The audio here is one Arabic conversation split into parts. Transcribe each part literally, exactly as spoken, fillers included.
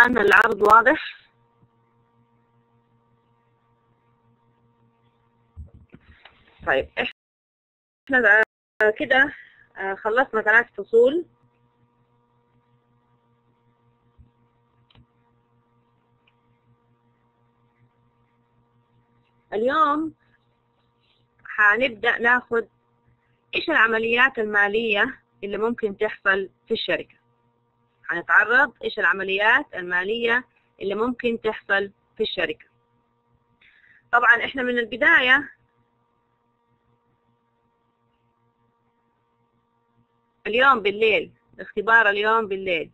العرض واضح؟ طيب احنا كده خلصنا ثلاث فصول. اليوم هنبدأ ناخد ايش العمليات المالية اللي ممكن تحصل في الشركة. هنتعرض ايش العمليات المالية اللي ممكن تحصل في الشركة. طبعا احنا من البداية اليوم بالليل، اختبار اليوم بالليل.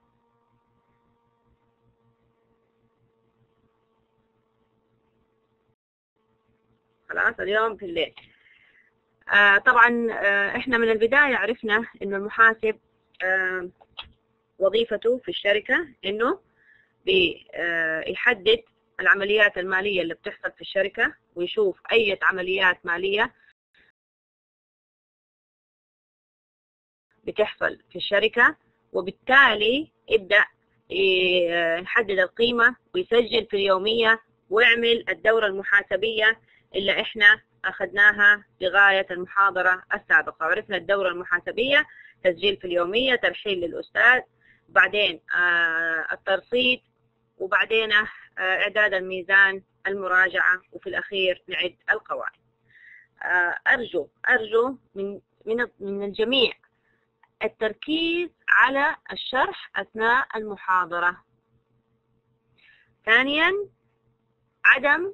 خلاص اليوم بالليل. آه طبعا آه احنا من البداية عرفنا انه المحاسب آه وظيفته في الشركة انه بيحدد العمليات المالية اللي بتحصل في الشركة، ويشوف اي عمليات مالية بتحصل في الشركة، وبالتالي يبدأ يحدد القيمة ويسجل في اليومية ويعمل الدورة المحاسبية اللي احنا أخذناها لغاية المحاضرة السابقة. عرفنا الدورة المحاسبية: تسجيل في اليومية، ترحيل للأستاذ، بعدين الترصيد، وبعدين إعداد الميزان، المراجعة، وفي الأخير نعد القوائم. أرجو أرجو من من من الجميع التركيز على الشرح أثناء المحاضرة. ثانيا، عدم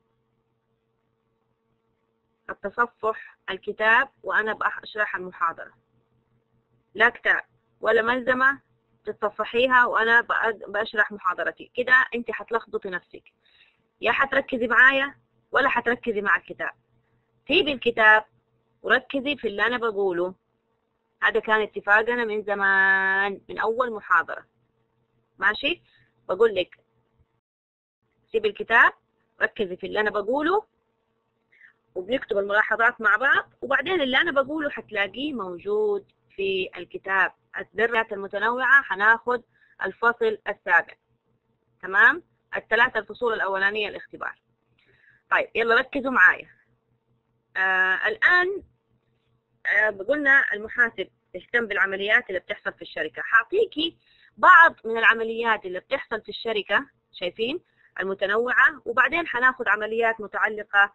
التصفح الكتاب وأنا بشرح المحاضرة. لا كتاب ولا ملزمة تتصفحيها وأنا بشرح محاضرتي، كده أنت حتلخبطي نفسك. يا حتركزي معايا ولا حتركزي مع الكتاب. سيبي الكتاب وركزي في اللي أنا بقوله. هذا كان اتفاقنا من زمان، من أول محاضرة. ماشي؟ بقول لك سيبي الكتاب، ركزي في اللي أنا بقوله، وبنكتب الملاحظات مع بعض، وبعدين اللي أنا بقوله حتلاقيه موجود في الكتاب. الدرجات المتنوعة هناخد الفصل السابع. تمام؟ الثلاثة الفصول الأولانية الاختبار. طيب يلا ركزوا معايا. آه الآن آه قلنا المحاسب يهتم بالعمليات اللي بتحصل في الشركة. حاعطيكي بعض من العمليات اللي بتحصل في الشركة، شايفين؟ المتنوعة، وبعدين حناخد عمليات متعلقة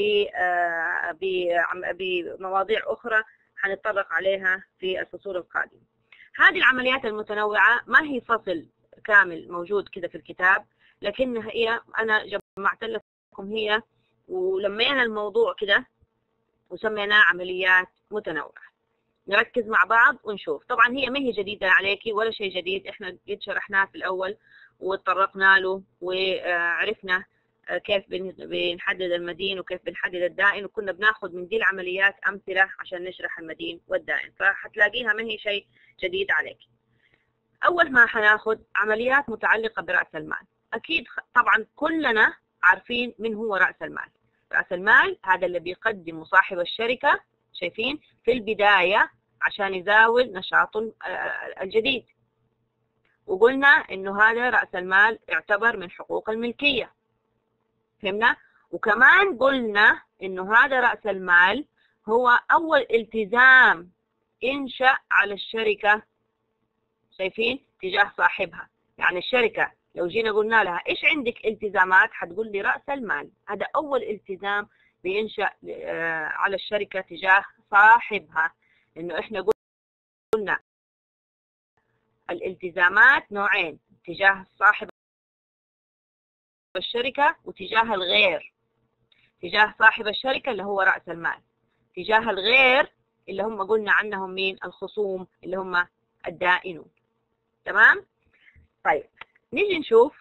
بمواضيع أخرى حنتطرق عليها في الفصول القادمة. هذه العمليات المتنوعة ما هي فصل كامل موجود كده في الكتاب، لكنها هي أنا جمعت لكم هي ولمينا الموضوع كده وسميناه عمليات متنوعة. نركز مع بعض ونشوف. طبعا هي ما هي جديدة عليكي ولا شيء جديد، احنا قد شرحناه في الأول وتطرقنا له وعرفنا كيف بنحدد المدين وكيف بنحدد الدائن، وكنا بناخد من دي العمليات أمثلة عشان نشرح المدين والدائن، فحتلاقيها ما هي شيء جديد عليك. أول ما حناخد عمليات متعلقة برأس المال. أكيد طبعا كلنا عارفين من هو رأس المال. رأس المال هذا اللي بيقدمه صاحب الشركة، شايفين؟ في البداية عشان يزاول نشاطه الجديد. وقلنا إنه هذا رأس المال يعتبر من حقوق الملكية. فهمنا؟ وكمان قلنا إنه هذا رأس المال هو أول التزام إنشأ على الشركة، شايفين؟ تجاه صاحبها. يعني الشركة لو جينا قلنا لها إيش عندك التزامات، حتقول لي رأس المال. هذا أول التزام بينشأ على الشركة تجاه صاحبها. إنه إحنا قلنا الالتزامات نوعين: تجاه صاحب الشركة وتجاه الغير. تجاه صاحب الشركة اللي هو رأس المال، تجاه الغير اللي هم قلنا عنهم مين؟ الخصوم اللي هم الدائنون. تمام؟ طيب نيجي نشوف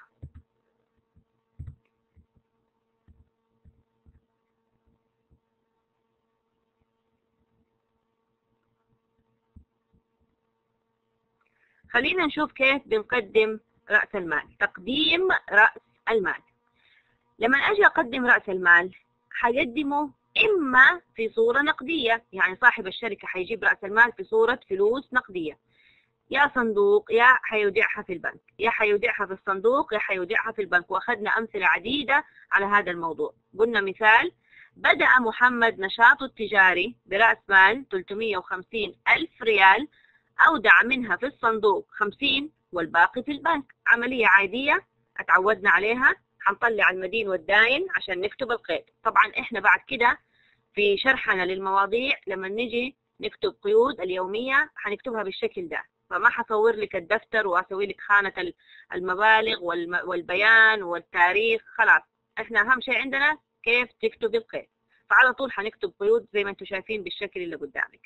خلينا نشوف كيف بنقدم رأس المال. تقديم رأس المال. لما أجي أقدم رأس المال حقدمه إما في صورة نقدية، يعني صاحب الشركة حيجيب رأس المال في صورة فلوس نقدية. يا صندوق يا حيودعها في البنك، يا حيودعها في الصندوق يا حيودعها في البنك. وأخذنا أمثلة عديدة على هذا الموضوع. قلنا مثال: بدأ محمد نشاطه التجاري برأس مال ثلاثمئة وخمسين ألف ريال، أودع منها في الصندوق خمسين والباقي في البنك. عملية عادية اتعودنا عليها. حنطلع المدين والداين عشان نكتب القيد. طبعا احنا بعد كده في شرحنا للمواضيع لما نجي نكتب قيود اليومية حنكتبها بالشكل ده، فما حصور لك الدفتر واسوي لك خانة المبالغ والبيان والتاريخ. خلاص، احنا اهم شيء عندنا كيف تكتب القيد. فعلى طول حنكتب قيود زي ما انتم شايفين بالشكل اللي قدامك.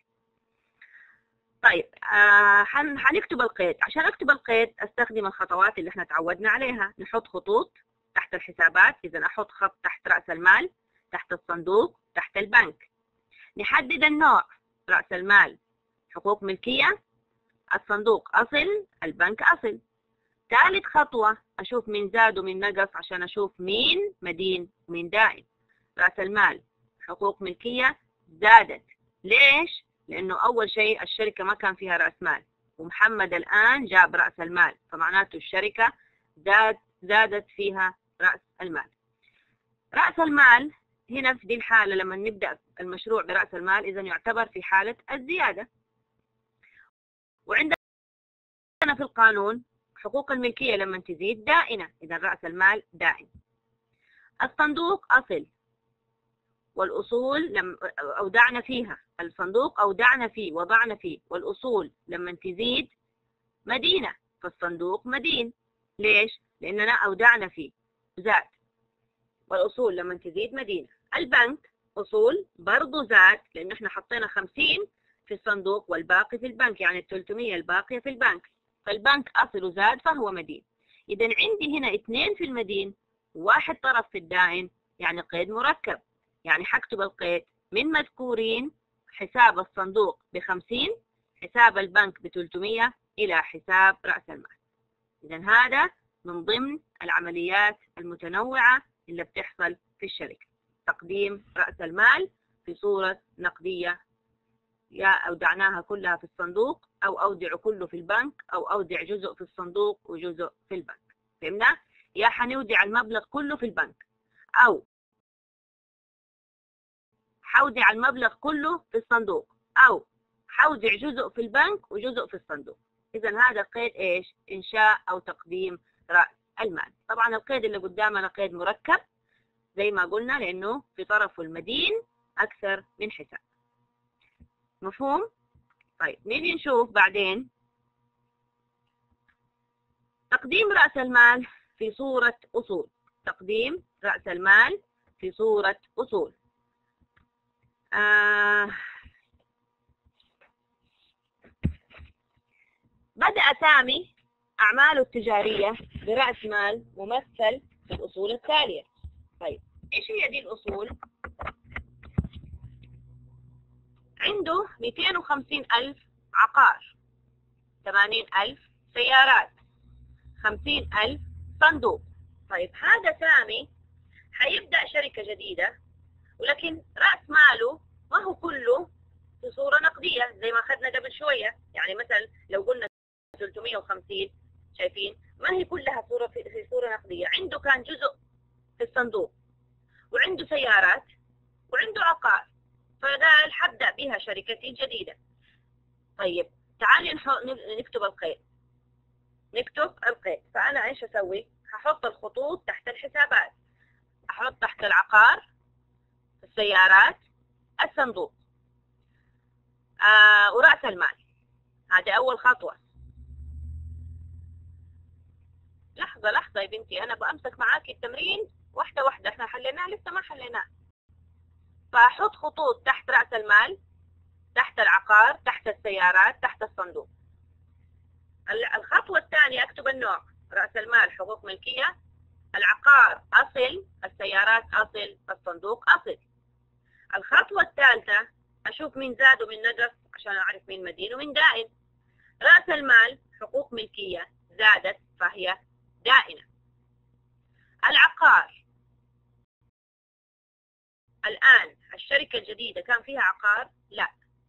طيب آه حنكتب القيد. عشان اكتب القيد استخدم الخطوات اللي احنا تعودنا عليها. نحط خطوط تحت الحسابات، اذا احط خط تحت رأس المال، تحت الصندوق، تحت البنك. نحدد النوع: رأس المال حقوق ملكية، الصندوق أصل، البنك أصل. ثالث خطوة أشوف مين زاد ومين نقص عشان أشوف مين مدين ومين دائن. رأس المال حقوق ملكية زادت. ليش؟ لأنه أول شيء الشركة ما كان فيها رأس مال، ومحمد الآن جاب رأس المال، فمعناته الشركة زاد زادت فيها رأس المال. رأس المال هنا في دي الحالة لما نبدأ المشروع برأس المال إذا يعتبر في حالة الزيادة. وعندنا في القانون حقوق الملكية لما تزيد دائنة، إذا رأس المال دائن. الصندوق أصل، والأصول لم أودعنا فيها. الصندوق أودعنا فيه، وضعنا فيه. والأصول لما تزيد مدينة، فالصندوق مدين. ليش؟ لأننا أودعنا فيه زاد. والأصول لما تزيد مدينة. البنك أصول برضو زاد، لأنه إحنا حطينا خمسين في الصندوق والباقي في البنك، يعني الثلاثمئة الباقية في البنك، فالبنك أصله زاد فهو مدين. إذا عندي هنا اثنين في المدين وواحد طرف في الدائن، يعني قيد مركب. يعني حكتب القيد من مذكورين: حساب الصندوق بخمسين، حساب البنك بثلاثمئة، إلى حساب رأس المال. إذا هذا من ضمن العمليات المتنوعة اللي بتحصل في الشركة: تقديم رأس المال في صورة نقدية، يا أودعناها كلها في الصندوق، أو أودع كله في البنك، أو أودع جزء في الصندوق وجزء في البنك. فهمنا؟ يا حنودع المبلغ كله في البنك، أو حودع المبلغ كله في الصندوق، أو حودع جزء في البنك وجزء في الصندوق. إذا هذا القيد إيش؟ إنشاء أو تقديم رأس المال. طبعا القيد اللي قدامنا قيد مركب زي ما قلنا، لأنه في طرفه المدين أكثر من حساب. مفهوم؟ طيب نيجي نشوف بعدين تقديم رأس المال في صورة أصول. تقديم رأس المال في صورة أصول. آه بدأ سامي أعماله التجارية برأس مال ممثل في الأصول التالية. طيب إيش هي دي الأصول؟ عنده مئتين وخمسين ألف عقار، ثمانين ألف سيارات، خمسين ألف صندوق. طيب هذا سامي حيبدأ شركة جديدة، ولكن رأس ماله ما هو كله في صورة نقدية زي ما أخذنا قبل شوية. يعني مثلا لو قلنا ثلاثمئة وخمسين، شايفين ما هي كلها صورة في صورة نقدية. عنده كان جزء في الصندوق، وعنده سيارات، وعنده عقار، فقال حبدأ بها شركتي الجديدة. طيب تعالي نكتب القيد. نكتب القيد. فأنا إيش أسوي؟ هحط الخطوط تحت الحسابات. أحط تحت العقار، السيارات، الصندوق، آه ورأس المال. هذه أول خطوة. لحظة لحظة يا بنتي، أنا بأمسك معاكي التمرين واحدة واحدة. إحنا حليناه لسه ما حليناه. فأحط خطوط تحت رأس المال، تحت العقار، تحت السيارات، تحت الصندوق. الخطوة الثانية أكتب النوع: رأس المال حقوق ملكية، العقار أصل، السيارات أصل، الصندوق أصل. الخطوة الثالثة أشوف مين زاد ومين نقص عشان أعرف مين مدين ومين دائن. رأس المال حقوق ملكية زادت فهي دائنة. العقار الآن الشركة الجديدة كان فيها عقار؟ لا.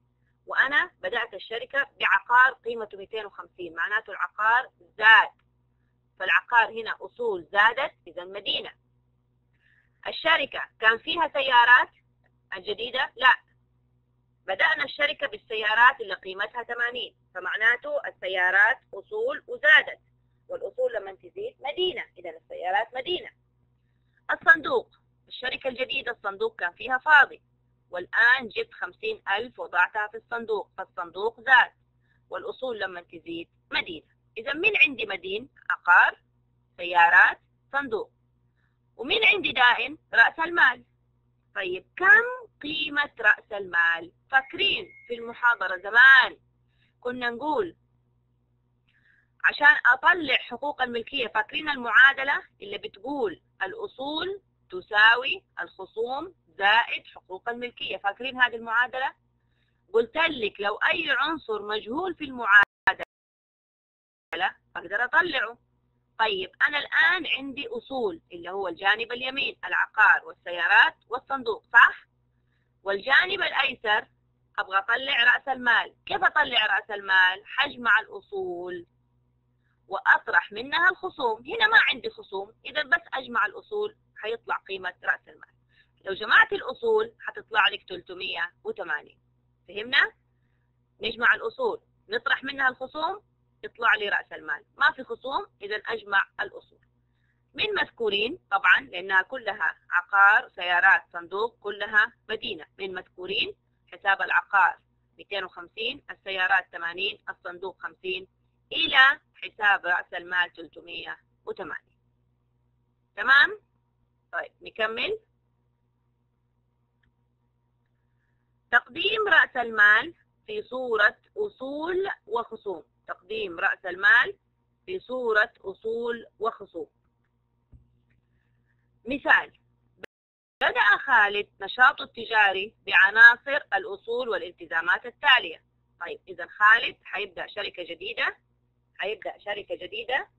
وأنا بدأت الشركة بعقار قيمته مئتين وخمسين، معناته العقار زاد، فالعقار هنا أصول زادت، إذا مدينة. الشركة كان فيها سيارات الجديدة؟ لا، بدأنا الشركة بالسيارات اللي قيمتها ثمانين، فمعناته السيارات أصول وزادت، والأصول لما تزيد مدينة، إذا السيارات مدينة. الصندوق، الشركة الجديدة الصندوق كان فيها فاضي، والآن جبت خمسين ألف وضعتها في الصندوق، فالصندوق زاد، والأصول لما تزيد مدينة. إذا من عندي مدين؟ عقار، سيارات، صندوق. ومن عندي دائن؟ رأس المال. طيب كم قيمة رأس المال؟ فاكرين في المحاضرة زمان كنا نقول عشان أطلع حقوق الملكية، فاكرين المعادلة اللي بتقول الأصول تساوي الخصوم زائد حقوق الملكية؟ فاكرين هذه المعادلة؟ قلت لك لو أي عنصر مجهول في المعادلة أقدر أطلعه. طيب أنا الآن عندي أصول اللي هو الجانب اليمين، العقار والسيارات والصندوق، صح؟ والجانب الأيسر أبغى أطلع رأس المال. كيف أطلع رأس المال؟ حجمع الأصول وأطرح منها الخصوم. هنا ما عندي خصوم، إذا بس أجمع الأصول حيطلع قيمة رأس المال. لو جمعت الأصول حتطلع لك ثلاثمئة وثمانين. فهمنا؟ نجمع الأصول نطرح منها الخصوم يطلع لي رأس المال. ما في خصوم، إذا أجمع الأصول. من مذكورين طبعا لأنها كلها عقار سيارات صندوق كلها مدينة. من مذكورين حساب العقار مئتين وخمسين، السيارات ثمانين، الصندوق خمسين، إلى حساب رأس المال ثلاثمئة وثمانين. تمام؟ طيب نكمل. تقديم رأس المال في صورة أصول وخصوم. تقديم رأس المال في صورة أصول وخصوم. مثال: بدأ خالد نشاطه التجاري بعناصر الأصول والالتزامات التالية. طيب إذا خالد حيبدأ شركة جديدة، حيبدأ شركة جديدة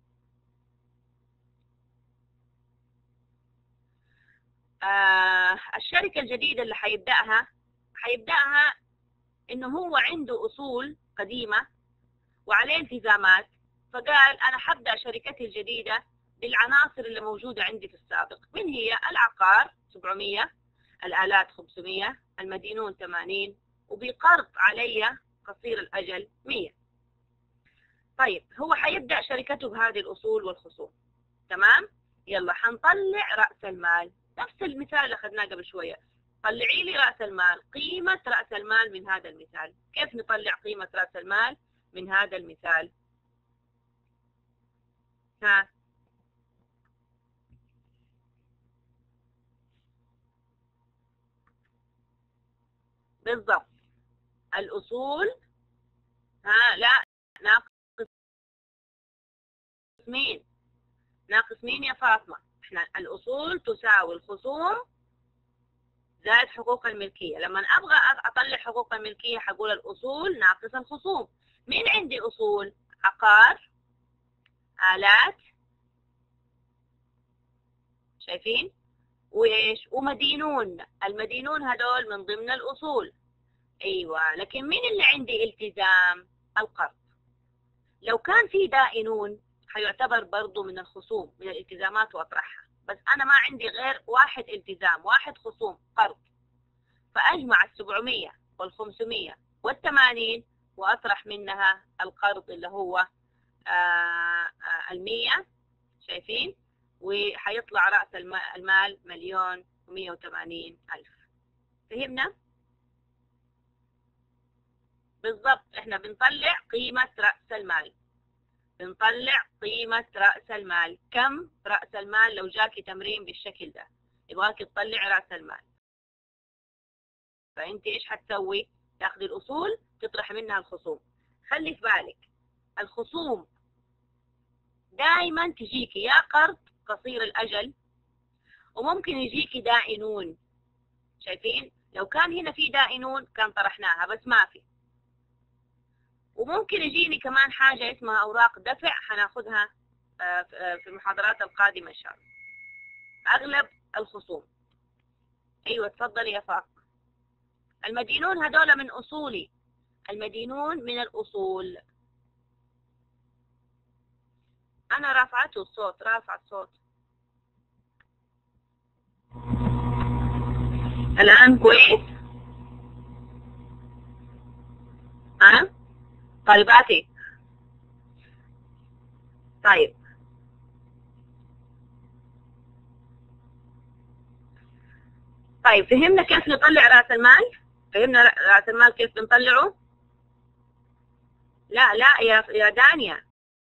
آه الشركة الجديدة اللي حيبدأها حيبدأها إنه هو عنده أصول قديمة وعليه التزامات، فقال أنا حبدأ شركتي الجديدة بالعناصر اللي موجودة عندي في السابق. من هي؟ العقار سبعمئة، الآلات خمسمئة، المدينون ثمانين، وبقرض علي قصير الأجل مئة. طيب هو حيبدأ شركته بهذه الأصول والخصوم. تمام؟ يلا حنطلع رأس المال، نفس المثال اللي أخذناه قبل شوية. طلعي لي رأس المال، قيمة رأس المال من هذا المثال. كيف نطلع قيمة رأس المال من هذا المثال؟ ها بالضبط، الأصول ها لا ناقص مين؟ ناقص مين يا فاطمة؟ احنا الأصول تساوي الخصوم زائد حقوق الملكية. لما أبغى أطلع حقوق الملكية حقول الأصول ناقص الخصوم. مين عندي أصول؟ عقار، آلات، شايفين؟ وإيش؟ ومدينون. المدينون هدول من ضمن الأصول. أيوة، لكن مين اللي عندي التزام؟ القرض. لو كان في دائنون حيعتبر برضو من الخصوم من الالتزامات وأطرحها، بس أنا ما عندي غير واحد التزام واحد خصوم قرض، فأجمع السبعمية والخمسمية والثمانين وأطرح منها القرض اللي هو المية. شايفين؟ وحيطلع رأس المال مليون ومية وثمانين ألف. فهمنا؟ بالضبط، احنا بنطلع قيمة رأس المال. بنطلع قيمة رأس المال. كم رأس المال؟ لو جاكي تمرين بالشكل ده يبغاكي تطلع رأس المال، فانت ايش حتسوي؟ تاخذي الأصول تطرح منها الخصوم. خلي في بالك الخصوم دائما تجيكي يا قرض قصير الأجل، وممكن يجيكي دائنون. شايفين؟ لو كان هنا في دائنون كان طرحناها، بس ما في. وممكن يجيني كمان حاجة اسمها أوراق دفع، حناخدها في المحاضرات القادمة إن شاء الله. أغلب الخصوم. أيوة تفضلي يا فاطمة. المدينون هذول من أصولي، المدينون من الأصول. أنا رافعته الصوت، رافع الصوت الآن كويس؟ ها؟ طالباتي. طيب طيب فهمنا كيف نطلع رأس المال؟ فهمنا رأس المال كيف بنطلعه؟ لا لا يا يا دانيا،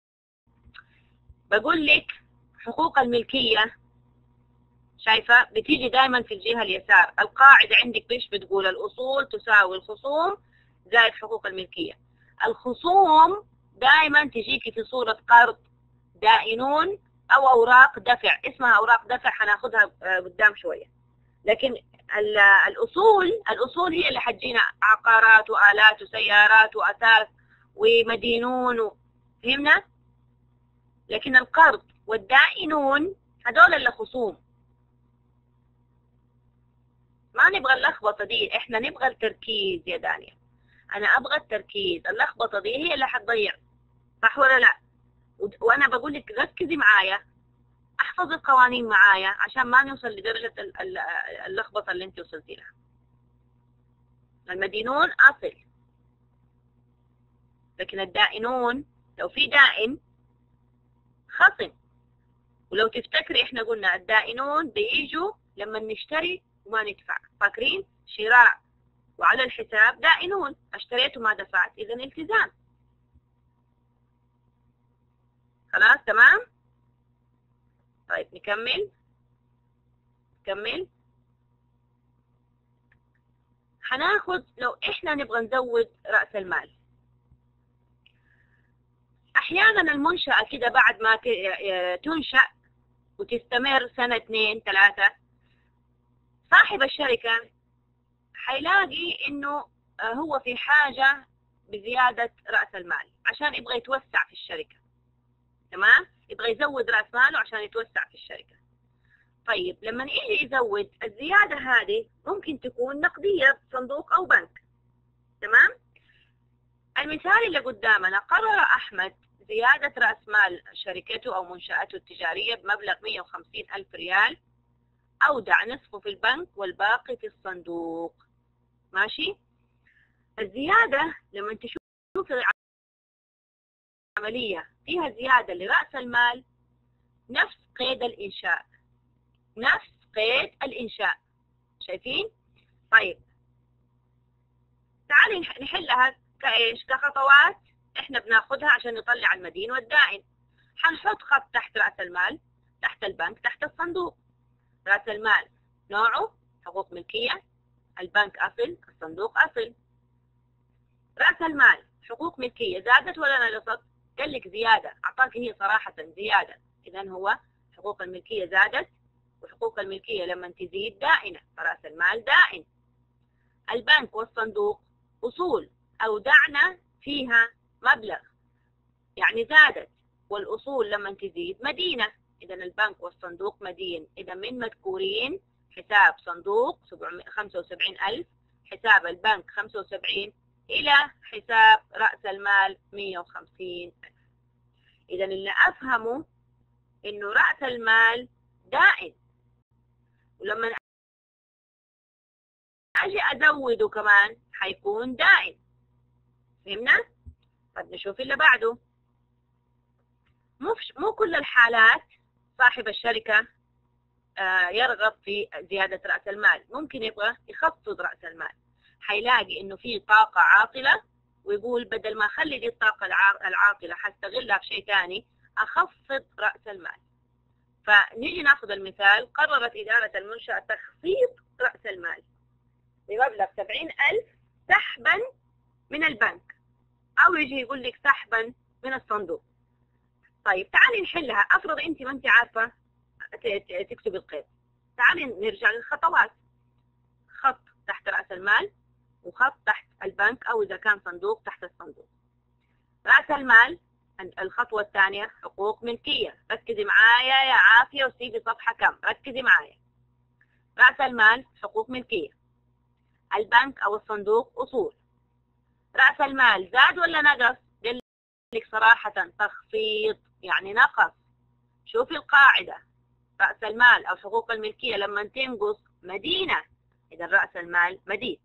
بقول لك حقوق الملكية شايفة بتيجي دائما في الجهة اليسار. القاعدة عندك ايش بتقول؟ الأصول تساوي الخصوم زائد حقوق الملكية. الخصوم دائما تجيكي في صورة قرض، دائنون، أو أوراق دفع، اسمها أوراق دفع هناخدها قدام شوية. لكن الأصول الأصول هي اللي حتجينا عقارات وآلات وسيارات وأثاث ومدينون و... فهمنا؟ لكن القرض والدائنون هذول اللي خصوم. ما نبغى اللخبطة دي، احنا نبغى التركيز يا دانيا. انا ابغى التركيز، اللخبطة دي هي اللي حتضيع، صح ولا لا؟ وانا بقول لك ركزي معايا، احفظي القوانين معايا عشان ما نوصل لدرجة اللخبطة اللي انت وصلتي لها. المدينون اصل، لكن الدائنون لو في دائن خصم. ولو تفتكري احنا قلنا الدائنون بيجوا لما نشتري وما ندفع، فاكرين؟ شراء وعلى الحساب دائنون، اشتريت وما دفعت اذا التزام. خلاص تمام؟ طيب نكمل نكمل هناخد لو احنا نبغى نزود رأس المال. احيانا المنشأة كده بعد ما تنشأ وتستمر سنة اثنين ثلاثة، صاحب الشركة حيلاقي انه هو في حاجة بزيادة رأس المال عشان يبغى يتوسع في الشركة. تمام؟ يبغى يزود رأس ماله عشان يتوسع في الشركة. طيب لما يجي يزود الزيادة هذه ممكن تكون نقدية صندوق أو بنك. تمام؟ المثال اللي قدامنا، قرر أحمد زيادة رأس مال شركته أو منشأته التجارية بمبلغ مئة وخمسين ألف ريال، أودع نصفه في البنك والباقي في الصندوق. ماشي؟ الزيادة لما تشوف العملية فيها زيادة لرأس المال نفس قيد الإنشاء، نفس قيد الإنشاء. شايفين؟ طيب تعالي نحلها كإيش؟ كخطوات إحنا بناخدها عشان نطلع المدين والدائن. حنحط خط تحت رأس المال، تحت البنك، تحت الصندوق. رأس المال نوعه حقوق ملكية، البنك أصل، الصندوق أصل. رأس المال حقوق ملكية زادت ولا نقصت؟ قال لك زيادة، أعطاك هي صراحة زيادة، إذا هو حقوق الملكية زادت، وحقوق الملكية لما تزيد دائنة، فرأس المال دائن. البنك والصندوق أصول أودعنا فيها مبلغ يعني زادت، والأصول لما تزيد مدينة، إذا البنك والصندوق مدين. إذا من مذكورين حساب صندوق خمسة وسبعين ألف، حساب البنك خمسة وسبعين، إلى حساب رأس المال مئة وخمسين ألف. إذا اللي أفهمه إنه رأس المال دائن، ولما أجي أزوده كمان حيكون دائن. فهمنا؟ طب نشوف اللي بعده. مو مو كل الحالات صاحب الشركة آه يرغب في زيادة رأس المال، ممكن يبغى يخفض رأس المال. حيلاقي إنه في طاقة عاطلة ويقول بدل ما أخلي دي الطاقة العاطلة حستغلها في شيء ثاني، أخفض رأس المال. فنيجي ناخذ المثال، قررت إدارة المنشأة تخفيض رأس المال بمبلغ سبعين ألف سحبا من البنك، أو يجي يقول لك سحبا من الصندوق. طيب تعالي نحلها. أفرض أنت ما أنت عارفة تكتب القيد، تعالي نرجع للخطوات. خط تحت رأس المال، وخط تحت البنك، أو إذا كان صندوق تحت الصندوق. رأس المال الخطوة الثانية حقوق ملكية. ركزي معايا يا عافية وسيبي صفحة كم، ركزي معايا. رأس المال حقوق ملكية، البنك أو الصندوق أصول، رأس المال زاد ولا نقص؟ قال لك صراحة تخفيض، يعني نقص. شوفي القاعدة، رأس المال أو حقوق الملكية لما تنقص مدينة، إذا رأس المال مدين.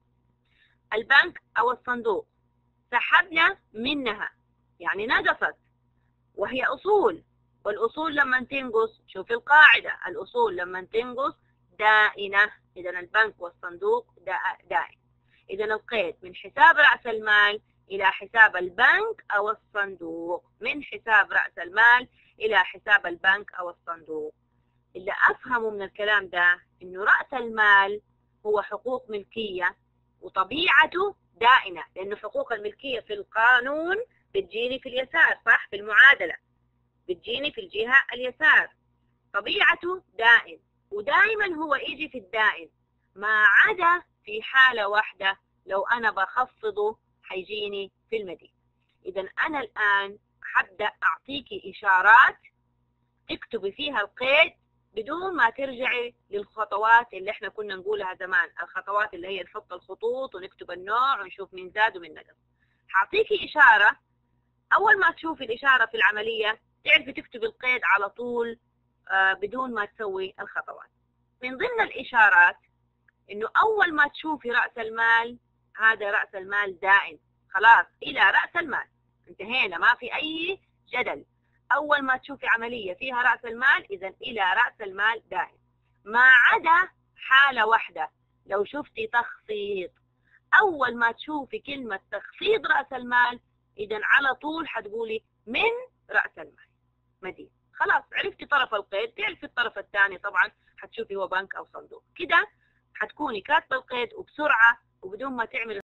البنك أو الصندوق سحبنا منها، يعني نقصت، وهي أصول، والأصول لما تنقص، شوفي القاعدة، الأصول لما تنقص دائنة، إذا البنك والصندوق دائن. إذا القيد من حساب رأس المال إلى حساب البنك أو الصندوق، من حساب رأس المال إلى حساب البنك أو الصندوق. اللي أفهمه من الكلام ده إنه رأس المال هو حقوق ملكية وطبيعته دائنة، لأنه حقوق الملكية في القانون بتجيني في اليسار، صح؟ في المعادلة بتجيني في الجهة اليسار. طبيعته دائن، ودائما هو يجي في الدائن، ما عدا في حالة واحدة، لو أنا بخفضه حيجيني في المدين. إذا أنا الآن حبدأ أعطيكي إشارات تكتبي فيها القيد بدون ما ترجعي للخطوات اللي احنا كنا نقولها زمان، الخطوات اللي هي نحط الخطوط ونكتب النوع ونشوف مين زاد ومين نقص. حاعطيكي إشارة، أول ما تشوفي الإشارة في العملية تعرفي تكتبي القيد على طول آه بدون ما تسوي الخطوات. من ضمن الإشارات إنه أول ما تشوفي رأس المال، هذا رأس المال دائم، خلاص إلى رأس المال، انتهينا، ما في أي جدل. أول ما تشوفي عملية فيها رأس المال، إذا إلى رأس المال دائم، ما عدا حالة واحدة، لو شفتي تخفيض. أول ما تشوفي كلمة تخفيض رأس المال، إذا على طول حتقولي من رأس المال مدين. خلاص عرفتي طرف القيد، تعرفي الطرف الثاني طبعا حتشوفي هو بنك أو صندوق. كده حتكوني كاتبة القيد وبسرعة وبدون ما تعمل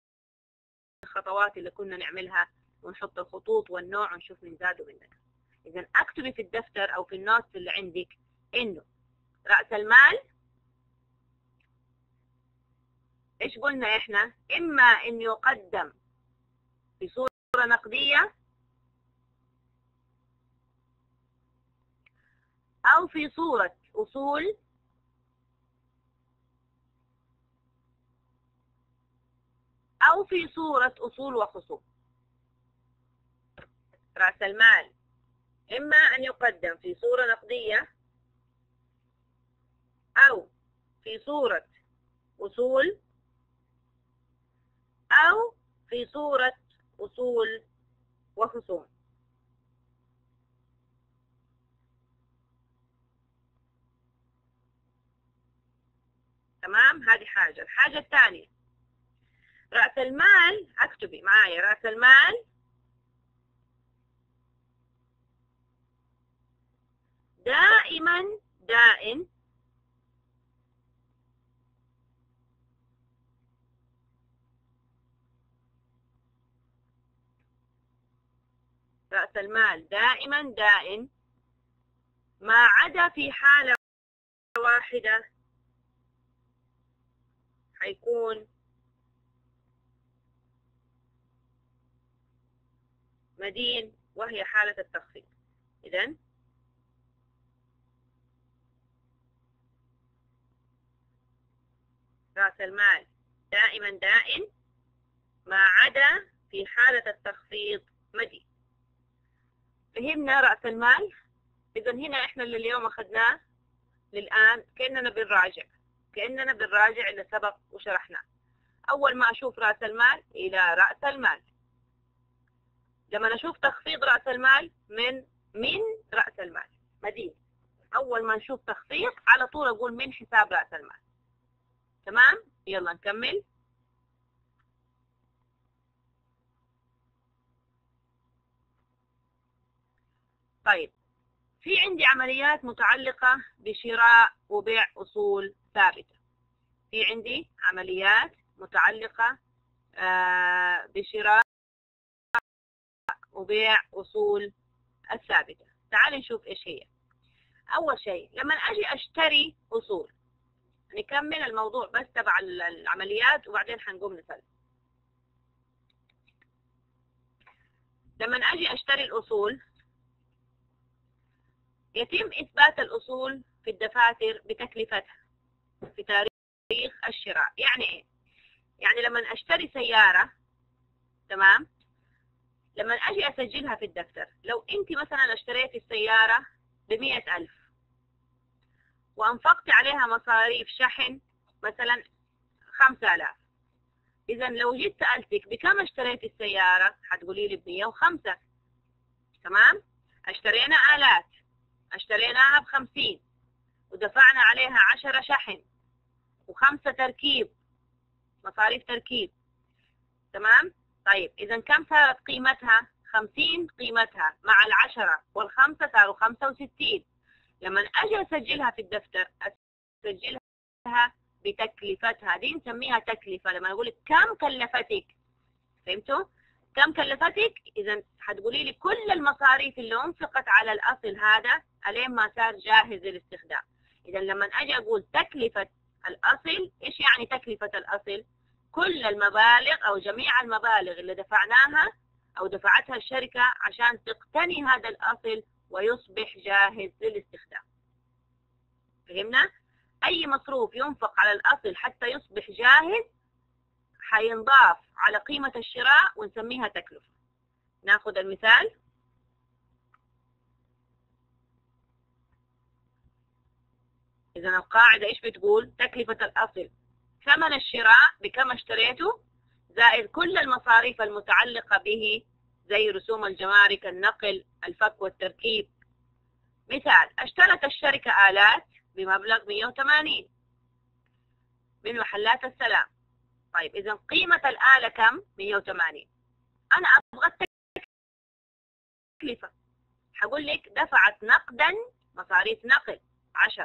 الخطوات اللي كنا نعملها ونحط الخطوط والنوع ونشوف من زاد ومن نقص. إذا أكتبي في الدفتر أو في النوتس اللي عندك إنه رأس المال إيش قلنا إحنا؟ إما إنه يقدم في صورة نقدية أو في صورة أصول أو في صورة أصول وخصوم. رأس المال إما أن يقدم في صورة نقدية أو في صورة أصول أو في صورة أصول وخصوم. تمام؟ هذه حاجة. الحاجة الثانية، رأس المال، اكتبي معايا، رأس المال دائما دائن رأس المال دائما دائن ما عدا في حالة واحدة حيكون مدين، وهي حالة التخفيض. إذن رأس المال دائما دائن ما عدا في حالة التخفيض مدين. فهمنا رأس المال؟ إذن هنا إحنا اللي اليوم أخذناه للآن كأننا بنراجع، كأننا بنراجع اللي سبق وشرحناه. أول ما أشوف رأس المال إلى رأس المال، لما نشوف تخفيض رأس المال من من رأس المال مدين، أول ما نشوف تخفيض على طول أقول من حساب رأس المال. تمام؟ يلا نكمل. طيب، في عندي عمليات متعلقة بشراء وبيع أصول ثابتة. في عندي عمليات متعلقة بشراء وبيع أصول الثابتة. تعالوا نشوف إيش هي. أول شيء لما أجي أشتري أصول، نكمل الموضوع بس تبع العمليات وبعدين حنقوم نسلم. لما أجي أشتري الأصول يتم إثبات الأصول في الدفاتر بتكلفتها في تاريخ الشراء. يعني إيه؟ يعني لما أشتري سيارة، تمام؟ لما أجي أسجلها في الدفتر، لو أنت مثلا اشتريتي السيارة بمئة ألف وأنفقتي عليها مصاريف شحن مثلا خمسة آلاف، إذا لو جيت سألتك بكم اشتريتي السيارة هتقولي لي بمية وخمسة. تمام؟ اشترينا آلات، اشتريناها بخمسين ودفعنا عليها عشرة شحن وخمسة تركيب، مصاريف تركيب. تمام؟ طيب إذا كم صارت قيمتها؟ خمسين قيمتها، مع العشرة والخمسة صاروا خمسة وستين. لما أجي أسجلها في الدفتر أسجلها بتكلفتها، دي نسميها تكلفة. لما أقول لك كم كلفتك، فهمتوا؟ كم كلفتك؟ إذا هتقولي لي كل المصاريف اللي أنفقت على الأصل هذا ألين ما صار جاهز للاستخدام. إذا لما أجي أقول تكلفة الأصل، إيش يعني تكلفة الأصل؟ كل المبالغ أو جميع المبالغ اللي دفعناها أو دفعتها الشركة عشان تقتني هذا الأصل ويصبح جاهز للاستخدام. فهمنا؟ أي مصروف ينفق على الأصل حتى يصبح جاهز حينضاف على قيمة الشراء ونسميها تكلفة. ناخذ المثال. إذا القاعدة إيش بتقول؟ تكلفة الأصل ثمن الشراء بكم اشتريته زائد كل المصاريف المتعلقة به زي رسوم الجمارك، النقل، الفك والتركيب. مثال: اشترت الشركة آلات بمبلغ مئة وثمانين من محلات السلام. طيب إذا قيمة الآلة كم؟ مئة وثمانين. أنا أبغى التكلفة، هقول لك دفعت نقدا مصاريف نقل عشرة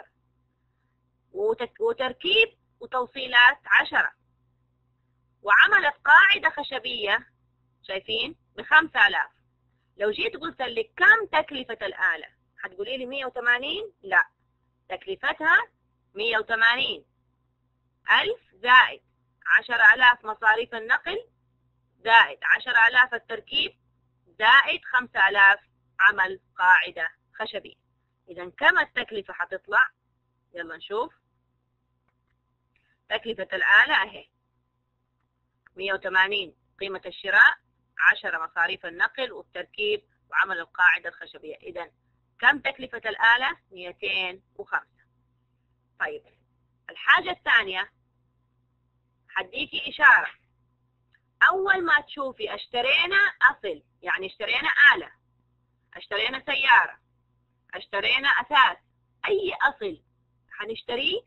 وتركيب وتوصيلات عشرة وعملت قاعدة خشبية، شايفين؟ بخمسة آلاف. لو جيت قلت لك كم تكلفة الآلة هتقولي لي مئة وثمانين؟ لا، تكلفتها مئة وثمانين ألف زائد عشرة آلاف مصاريف النقل زائد عشرة آلاف التركيب زائد خمسة آلاف عمل قاعدة خشبية. إذا كم التكلفة حتطلع؟ يلا نشوف. تكلفة الآلة أهي مئة وثمانين قيمة الشراء، عشرة مصاريف النقل والتركيب وعمل القاعدة الخشبية. إذا كم تكلفة الآلة؟ مئتين وخمسة. طيب الحاجة الثانية حديكي إشارة. أول ما تشوفي اشترينا أصل، يعني اشترينا آلة، اشترينا سيارة، اشترينا أثاث، أي أصل حنشتريه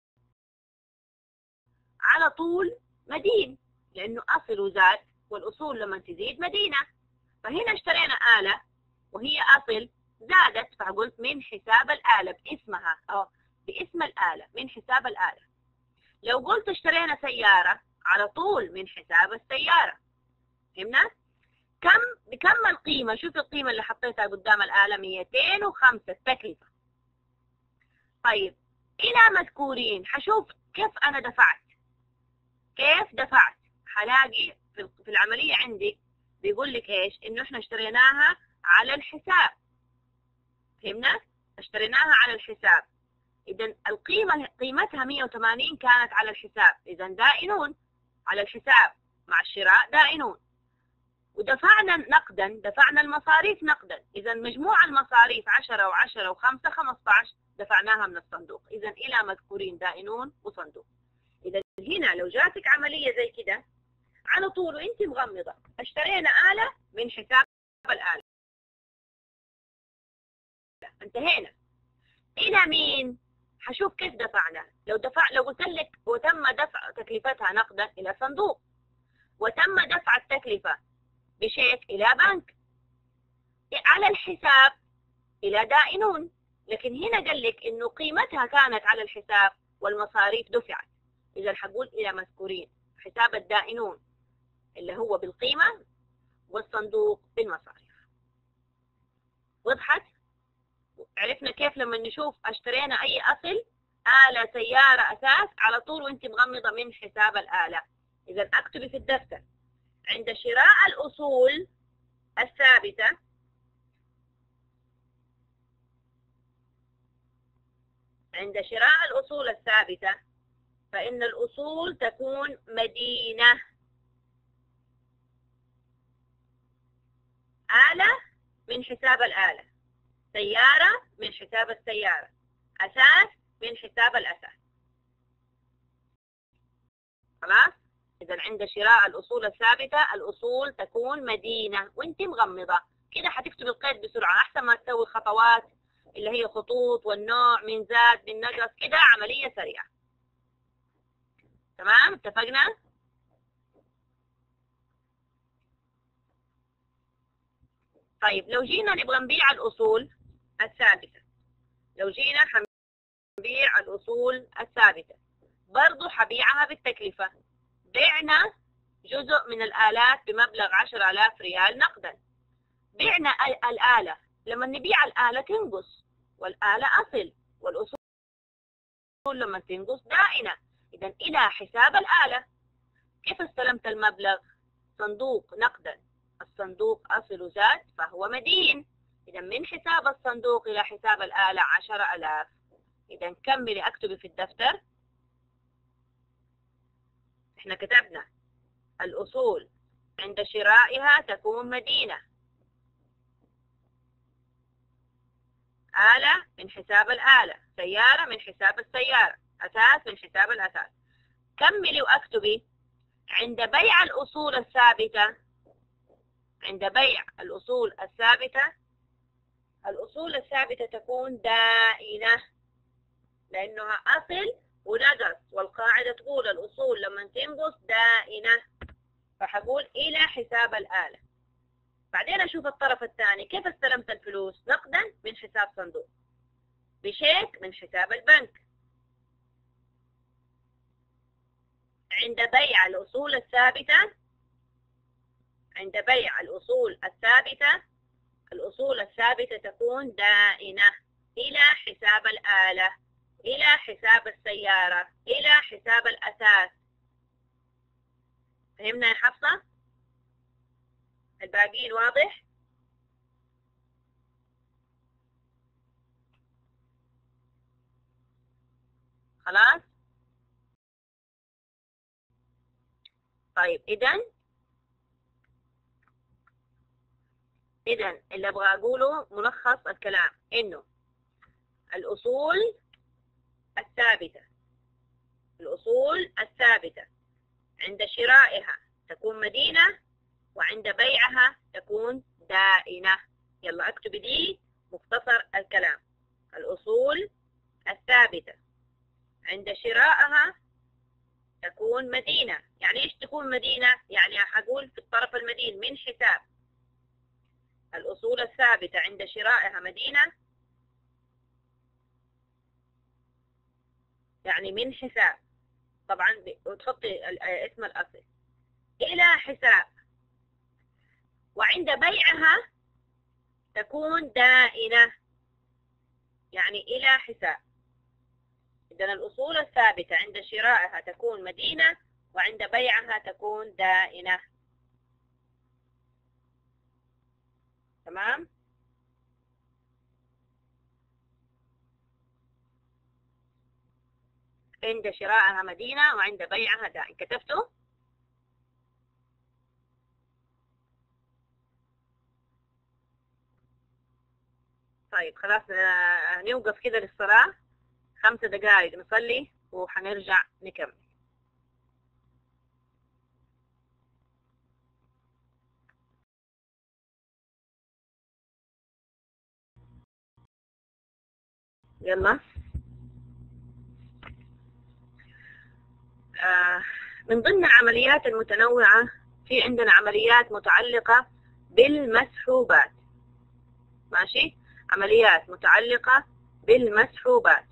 على طول مدين، لأنه أصل وزاد والأصول لما تزيد مدينة. فهنا اشترينا آلة وهي أصل زادت، فقلت من حساب الآلة باسمها أو باسم الآلة من حساب الآلة. لو قلت اشترينا سيارة على طول من حساب السيارة. فهمنا؟ كم بكم القيمة؟ شوف القيمة اللي حطيتها قدام الآلة مئتين وخمسة التكلفة. طيب إلى مذكورين حشوف كيف أنا دفعت. كيف دفعت؟ حلاقي في العملية عندي بيقول لك إيش؟ إنه إحنا اشتريناها على الحساب. فهمنا؟ اشتريناها على الحساب. إذا القيمة قيمتها مئة وثمانين كانت على الحساب، إذا دائنون على الحساب مع الشراء دائنون. ودفعنا نقدا، دفعنا المصاريف نقدا، إذا مجموع المصاريف عشرة وعشرة وخمسة خمسة عشر دفعناها من الصندوق. إذا إلى مذكورين دائنون وصندوق. إذا هنا لو جاتك عملية زي كده على طول وأنت مغمضة، اشترينا آلة من حساب الآلة، انتهينا. إلى مين؟ حشوف كيف دفعنا. لو دفع لو قلت لك وتم دفع تكلفتها نقدا إلى صندوق، وتم دفع التكلفة بشيك إلى بنك، على الحساب إلى دائنون. لكن هنا قال لك إنه قيمتها كانت على الحساب والمصاريف دفعت، إذا حقول إلى مذكورين حساب الدائنون اللي هو بالقيمة والصندوق بالمصاريف. وضحت؟ عرفنا كيف لما نشوف اشترينا أي أصل، آلة، سيارة، أثاث، على طول وانت مغمضة من حساب الآلة. إذا أكتبي في الدفتر عند شراء الأصول الثابتة عند شراء الأصول الثابتة فإن الأصول تكون مدينة. آلة من حساب الآلة، سيارة من حساب السيارة، أساس من حساب الأساس. خلاص؟ إذا عند شراء الأصول الثابتة الأصول تكون مدينة وأنت مغمضة كده، حتكتب القيد بسرعة أحسن ما تسوي خطوات اللي هي خطوط والنوع من زاد من نقص، كده عملية سريعة. تمام؟ اتفقنا؟ طيب لو جينا نبغى نبيع الأصول الثابتة، لو جينا حنبيع الأصول الثابتة برضو حبيعها بالتكلفة. بعنا جزء من الآلات بمبلغ عشرة آلاف ريال نقدا. بعنا الآلة، لما نبيع الآلة تنقص، والآلة أصل، والأصول لما تنقص دائنة. إذا إلى حساب الآلة. كيف استلمت المبلغ؟ صندوق نقدا، الصندوق أصل زاد فهو مدين. إذا من حساب الصندوق إلى حساب الآلة عشرة آلاف. إذا كملي أكتبي في الدفتر. إحنا كتبنا الأصول عند شرائها تكون مدينة، آلة من حساب الآلة، سيارة من حساب السيارة، أساس من حساب الأساس. كملي وأكتبي عند بيع الأصول الثابتة، عند بيع الأصول الثابتة الأصول الثابتة تكون دائنة لأنها أصل ونقص، والقاعدة تقول الأصول لما تنقص دائنة، فحقول إلى حساب الآلة. بعدين أشوف الطرف الثاني كيف استلمت الفلوس؟ نقدا من حساب صندوق، بشيك من حساب البنك. عند بيع الأصول الثابتة عند بيع الأصول الثابتة الأصول الثابتة تكون دائنة إلى حساب الآلة، إلى حساب السيارة، إلى حساب الأساس. فهمنا يا حفصة؟ الباقيين واضح؟ خلاص؟ طيب إذن إذن اللي أبغى أقوله ملخص الكلام إنه الأصول الثابتة الأصول الثابتة عند شرائها تكون مدينة، وعند بيعها تكون دائنة. يلا اكتب دي مختصر الكلام. الأصول الثابتة عند شرائها تكون مدينة. يعني إيش تكون مدينة؟ يعني حقول في الطرف المدين من حساب الأصول الثابتة عند شرائها مدينة، يعني من حساب، طبعا وتحطي اسم الأصل، إلى حساب، وعند بيعها تكون دائنة يعني إلى حساب. إذن الأصول الثابتة عند شرائها تكون مدينة، وعند بيعها تكون دائنة. تمام؟ عند شرائها مدينة وعند بيعها دائن. كتبته؟ طيب خلاص نوقف كده للصلاة خمس دقائق نصلي وحنرجع نكمل. يلا. آه من ضمن العمليات المتنوعة في عندنا عمليات متعلقة بالمسحوبات. ماشي؟ عمليات متعلقة بالمسحوبات.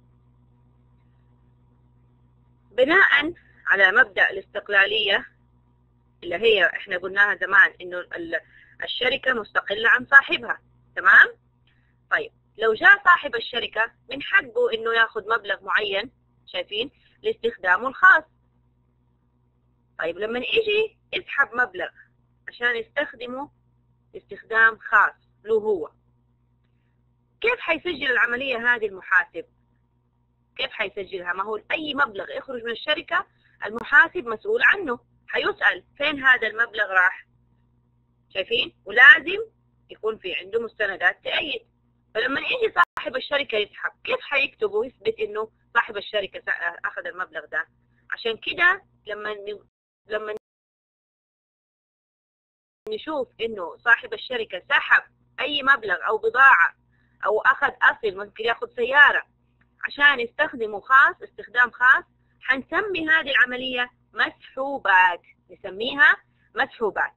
بناء على مبدأ الاستقلالية اللي هي احنا قلناها زمان انه الشركة مستقلة عن صاحبها. تمام؟ طيب لو جاء صاحب الشركة من حقه انه ياخذ مبلغ معين، شايفين، لاستخدامه الخاص. طيب لما يجي يسحب مبلغ عشان يستخدمه استخدام خاص له هو، كيف حيسجل العملية هذه المحاسب؟ كيف حيسجلها؟ ما هو أي مبلغ يخرج من الشركة المحاسب مسؤول عنه، حيسأل فين هذا المبلغ راح. شايفين؟ ولازم يكون في عنده مستندات تأيد. فلما يجي صاحب الشركة يسحب، كيف حيكتب ويثبت إنه صاحب الشركة أخذ المبلغ ده؟ عشان كده لما لما نشوف إنه صاحب الشركة سحب أي مبلغ أو بضاعة أو أخذ أصل، ممكن ياخذ سيارة عشان يستخدمه خاص استخدام خاص، حنسمي هذه العملية مسحوبات، نسميها مسحوبات.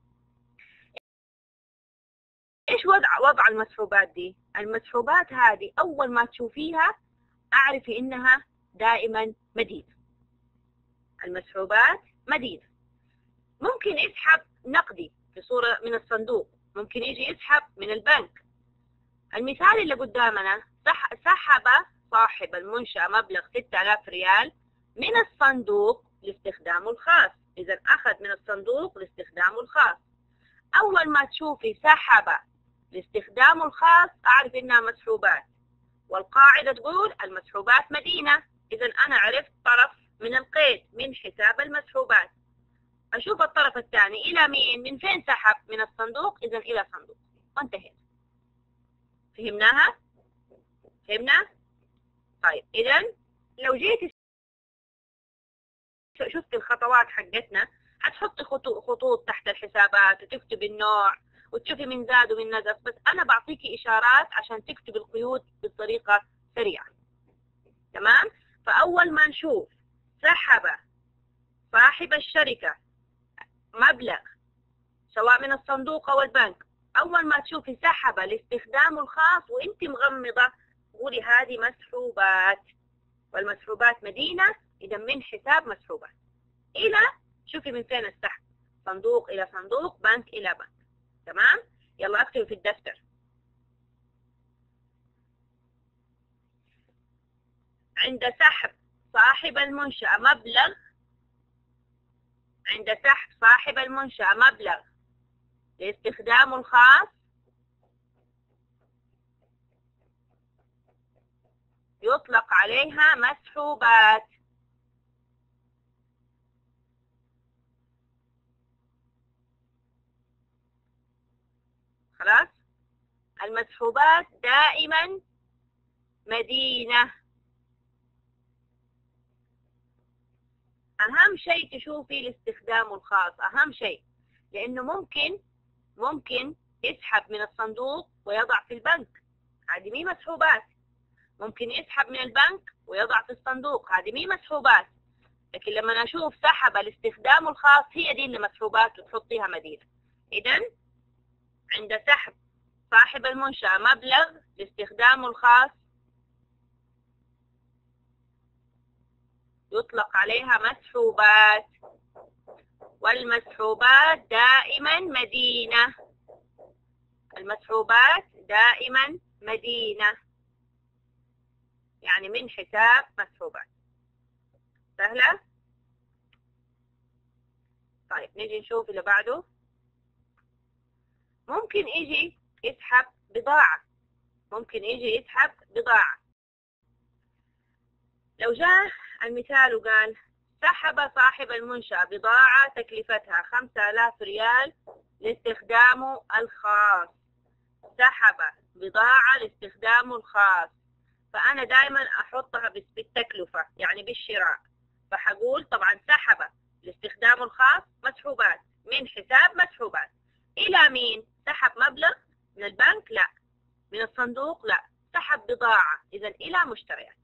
إيش وضع وضع المسحوبات دي؟ المسحوبات هذه أول ما تشوفيها أعرفي إنها دائما مدينة. المسحوبات مدينة. ممكن يسحب نقدي في صورة من الصندوق، ممكن يجي يسحب من البنك. المثال اللي قدامنا سحب صاحب المنشأة مبلغ ستة آلاف ريال من الصندوق لاستخدامه الخاص. إذا أخذ من الصندوق لاستخدامه الخاص. أول ما تشوفي سحب لاستخدامه الخاص أعرف إنها مسحوبات، والقاعدة تقول المسحوبات مدينة. إذا أنا عرفت طرف من القيد من حساب المسحوبات. أشوف الطرف الثاني إلى مين؟ من فين سحب؟ من الصندوق، إذا إلى صندوق، وانتهينا. فهمناها؟ فهمنا؟ طيب إذا لو جيت شفت الخطوات حقتنا، هتحطي خطوط تحت الحسابات وتكتب النوع وتشوفي من زاد ومن نقص، بس أنا بعطيكي إشارات عشان تكتب القيود بطريقة سريعة. تمام؟ فأول ما نشوف سحب صاحب الشركة مبلغ سواء من الصندوق أو البنك، أول ما تشوفي سحب لاستخدامه الخاص وإنت مغمضة قولي هذه مسحوبات، والمسحوبات مدينة. إذا من حساب مسحوبات إلى، شوفي من فين السحب، صندوق إلى صندوق، بنك إلى بنك. تمام؟ يلا اكتبوا في الدفتر. عند سحب صاحب المنشأة مبلغ عند سحب صاحب المنشأة مبلغ لاستخدامه الخاص يطلق عليها مسحوبات. خلاص؟ المسحوبات دائما مدينة. أهم شيء تشوفي الاستخدام الخاص، أهم شيء، لأنه ممكن ممكن يسحب من الصندوق ويضع في البنك، هذه مي مسحوبات. ممكن يسحب من البنك ويضع في الصندوق، هذه مي مسحوبات. لكن لما نشوف سحب الاستخدام الخاص هي دي اللي مسحوبات وتحطيها مدينة. إذن عند سحب صاحب المنشأة مبلغ لاستخدامه الخاص يطلق عليها مسحوبات، والمسحوبات دائما مدينة. المسحوبات دائما مدينة، يعني من حساب مسحوبات. سهلة؟ طيب نيجي نشوف اللي بعده. ممكن يجي يسحب بضاعة، ممكن يجي يسحب بضاعة. لو جاء المثال وقال سحب صاحب المنشأة بضاعة تكلفتها خمسة آلاف ريال لاستخدامه الخاص. سحب بضاعة لاستخدامه الخاص، فأنا دائما أحطها بالتكلفة يعني بالشراء، فحقول طبعا سحب لاستخدامه الخاص مسحوبات من حساب مسحوبات. إلى مين؟ سحب مبلغ من البنك؟ لا. من الصندوق؟ لا. سحب بضاعة، إذا إلى مشتريات.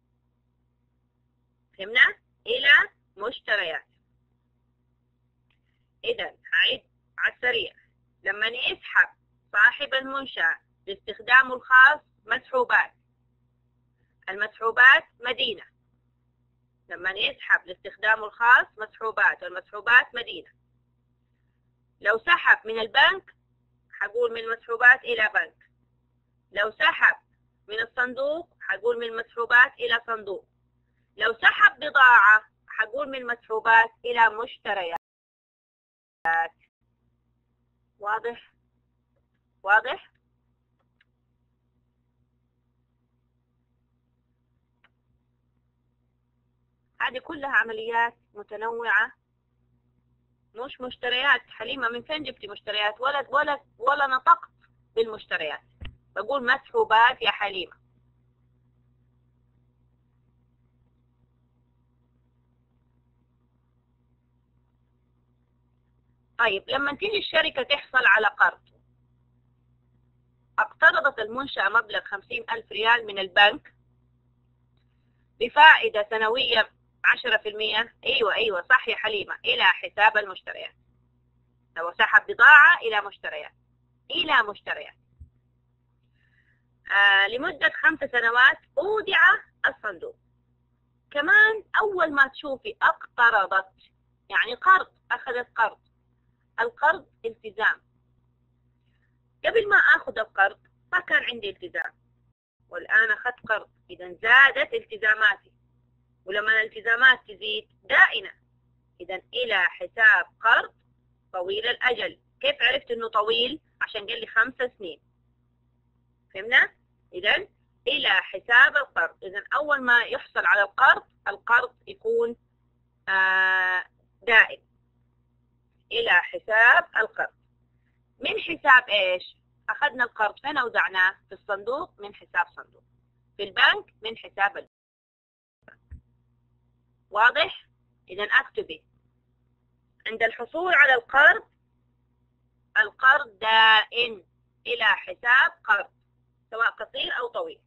فهمنا؟ إلى مشتريات. إذا هعيد على السريع. لما يسحب صاحب المنشأة لاستخدامه الخاص مسحوبات، المسحوبات مدينة. لما يسحب لاستخدامه الخاص مسحوبات، والمسحوبات مدينة. لو سحب من البنك حقول من مسحوبات إلى بنك. لو سحب من الصندوق حقول من مسحوبات إلى صندوق. لو سحب بضاعة حقول من مسحوبات إلى مشتريات. واضح؟ واضح؟ هذه كلها عمليات متنوعة، مش مشتريات. حليمة من فين جبتي مشتريات؟ ولا ولا ولا نطقت بالمشتريات. بقول مسحوبات يا حليمة. طيب لما تيجي الشركة تحصل على قرض، اقترضت المنشأة مبلغ خمسين ألف ريال من البنك بفائدة سنوية عشرة في المية. أيوة أيوة صح يا حليمة، إلى حساب المشتريات. لو سحب بضاعة إلى مشتريات، إلى مشتريات آه لمدة خمس سنوات أودع الصندوق. كمان أول ما تشوفي اقترضت، يعني قرض، أخذت قرض. القرض التزام. قبل ما أخذ القرض ما كان عندي التزام، والآن أخذت قرض، إذا زادت التزاماتي، ولما الالتزامات تزيد دائنة، إذا إلى حساب قرض طويل الأجل. كيف عرفت إنه طويل؟ عشان قال لي خمس سنين. فهمنا؟ إذا إلى حساب القرض. إذا أول ما يحصل على القرض، القرض يكون آه دائم إلى حساب القرض. من حساب إيش؟ أخذنا القرض فين أودعناه؟ في الصندوق، من حساب صندوق. في البنك من حساب البنك. واضح؟ إذا أكتبي عند الحصول على القرض، القرض دائن إلى حساب قرض سواء قصير أو طويل.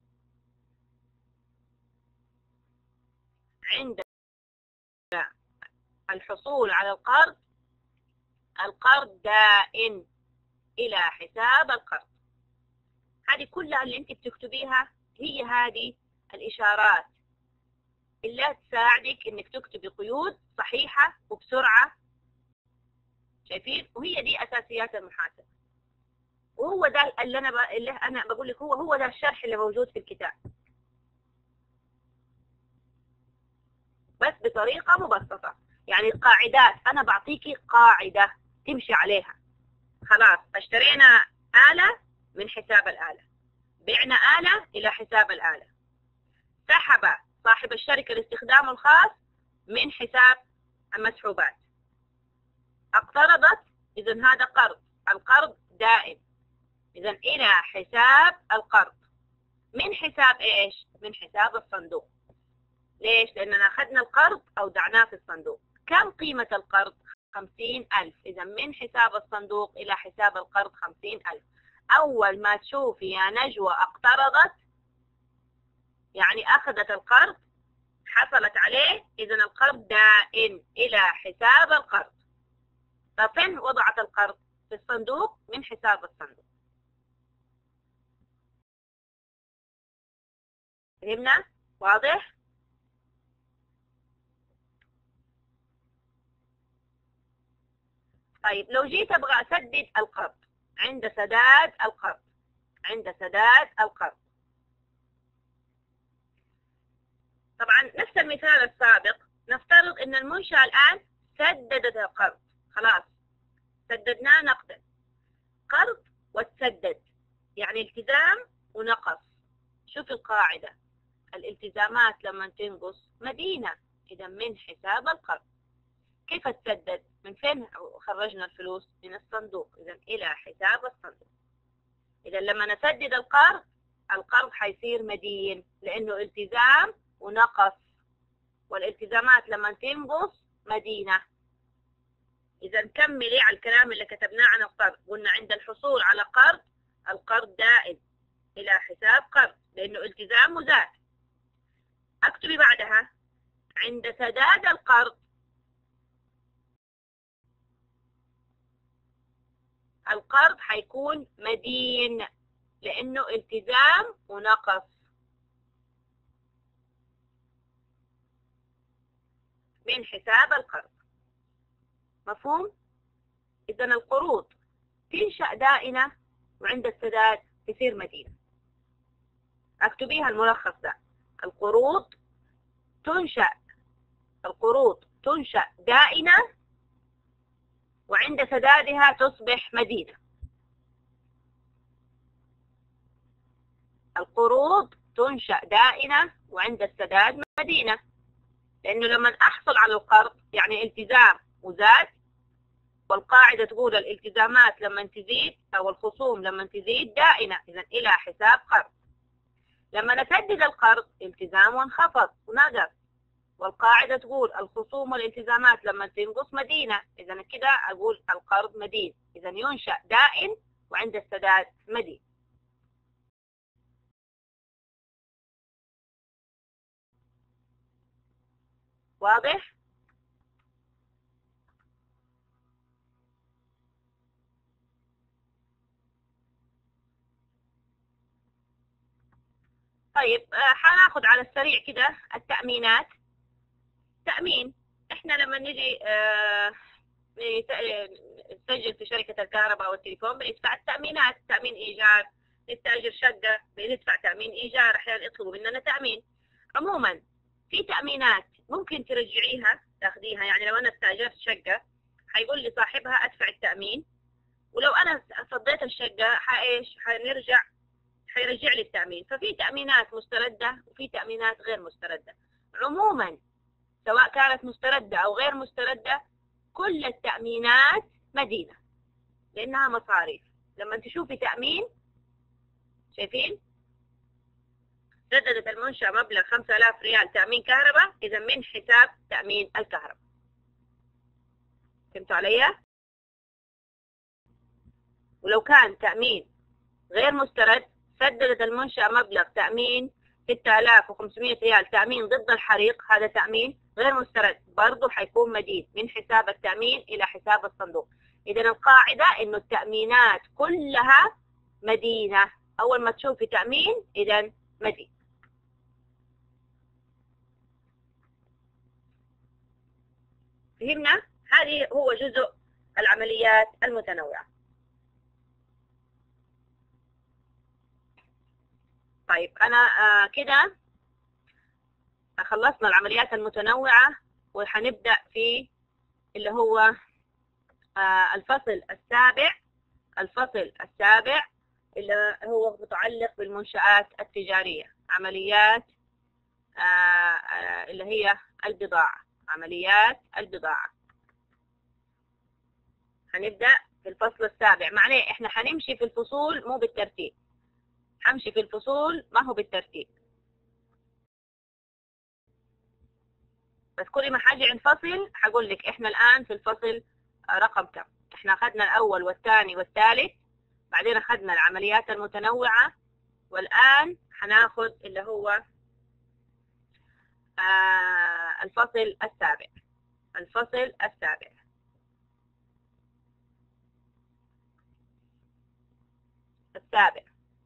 عند الحصول على القرض، القرض دائن إلى حساب القرض. هذه كلها اللي أنت بتكتبيها هي هذه الإشارات اللي تساعدك إنك تكتبي قيود صحيحة وبسرعة. شايفين؟ وهي دي أساسيات المحاسبة. وهو ده اللي أنا ب... اللي أنا بقول لك، هو هو ده الشرح اللي موجود في الكتاب، بس بطريقة مبسطة. يعني القاعدات أنا بعطيكي قاعدة تمشي عليها. خلاص اشترينا آلة من حساب الآلة، بعنا آلة إلى حساب الآلة، سحب صاحب الشركة لاستخدامه الخاص من حساب المسحوبات، اقترضت، إذن هذا قرض، القرض دائم، إذن إلى حساب القرض. من حساب إيش؟ من حساب الصندوق. ليش؟ لأننا أخذنا القرض أودعناه في الصندوق. كم قيمة القرض؟ خمسين ألف. إذا من حساب الصندوق إلى حساب القرض خمسين ألف. أول ما تشوفي يا نجوى اقترضت، يعني أخذت القرض، حصلت عليه، إذا القرض دائن إلى حساب القرض. طب فين وضعت القرض؟ في الصندوق، من حساب الصندوق. فهمنا؟ واضح؟ طيب لو جيت أبغى أسدد القرض، عند سداد القرض، عند سداد القرض. طبعا نفس المثال السابق، نفترض أن المنشأة الآن سددت القرض، خلاص سددناه نقدا. قرض وتسدد يعني التزام ونقص. شوف القاعدة، الالتزامات لما تنقص مدينة، إذا من حساب القرض. كيف تسدد؟ من فين خرجنا الفلوس؟ من الصندوق، إذا إلى حساب الصندوق. إذا لما نسدد القرض، القرض حيصير مدين لأنه التزام ونقص، والالتزامات لما تنقص مدينة. إذا كملي على الكلام اللي كتبناه عن القرض. قلنا عند الحصول على قرض، القرض دائم إلى حساب قرض لأنه التزام وزاد. اكتبي بعدها عند سداد القرض، القرض حيكون مدين لأنه التزام ونقص. من حساب القرض. مفهوم؟ إذا القروض تنشأ دائنة وعند السداد تصير مدينة. اكتبيها الملخص ده، القروض تنشأ القروض تنشأ دائنة وعند سدادها تصبح مدينة. القروض تنشأ دائنة وعند السداد مدينة، لأنه لما أحصل على القرض يعني التزام وزاد، والقاعدة تقول الالتزامات لما تزيد أو الخصوم لما تزيد دائنة، إذا إلى حساب قرض. لما نسدد القرض التزام وانخفض ونقص، والقاعدة تقول الخصوم والالتزامات لما تنقص مدينة، إذا كده أقول القرض مدين، إذا ينشأ دائن وعند السداد مدين. واضح؟ طيب حناخد على السريع كده التأمينات. تأمين، احنا لما نجي اه نسجل في شركة الكهرباء أو التليفون بندفع التأمينات، تأمين إيجار، نستأجر شقة بندفع تأمين إيجار، أحيانا يطلبوا مننا تأمين. عموما في تأمينات ممكن ترجعيها تاخديها، يعني لو أنا استأجرت شقة حيقول لي صاحبها أدفع التأمين، ولو أنا فضيت الشقة حايش حنرجع حيرجع لي التأمين. ففي تأمينات مستردة وفي تأمينات غير مستردة. عموما سواء كانت مستردة أو غير مستردة كل التأمينات مدينة لأنها مصاريف. لما تشوفي تأمين شايفين سددت المنشأة مبلغ خمسة آلاف ريال تأمين كهرباء، إذا من حساب تأمين الكهرباء. فهمتوا علي؟ ولو كان تأمين غير مسترد سددت المنشأة مبلغ تأمين ستة آلاف وخمسمائة ريال تأمين ضد الحريق، هذا تأمين غير مسترد برضه حيكون مدين من حساب التأمين إلى حساب الصندوق. إذا القاعدة إنه التأمينات كلها مدينة، أول ما تشوفي تأمين إذا مدين. فهمنا؟ هذه هو جزء العمليات المتنوعة. طيب أنا آه كده خلصنا العمليات المتنوعة، وحنبدأ في اللي هو آه الفصل السابع. الفصل السابع اللي هو متعلق بالمنشآت التجارية، عمليات آه آه اللي هي البضاعة، عمليات البضاعة. هنبدأ في الفصل السابع. معناه احنا هنمشي في الفصول مو بالترتيب، همشي في الفصول ما هو بالترتيب، بس كل ما حاجة عند فصل هقول لك احنا الآن في الفصل رقم كم. احنا أخذنا الأول والثاني والثالث، بعدين أخذنا العمليات المتنوعة، والآن هناخد اللي هو آه الفصل السابع. الفصل السابع السابع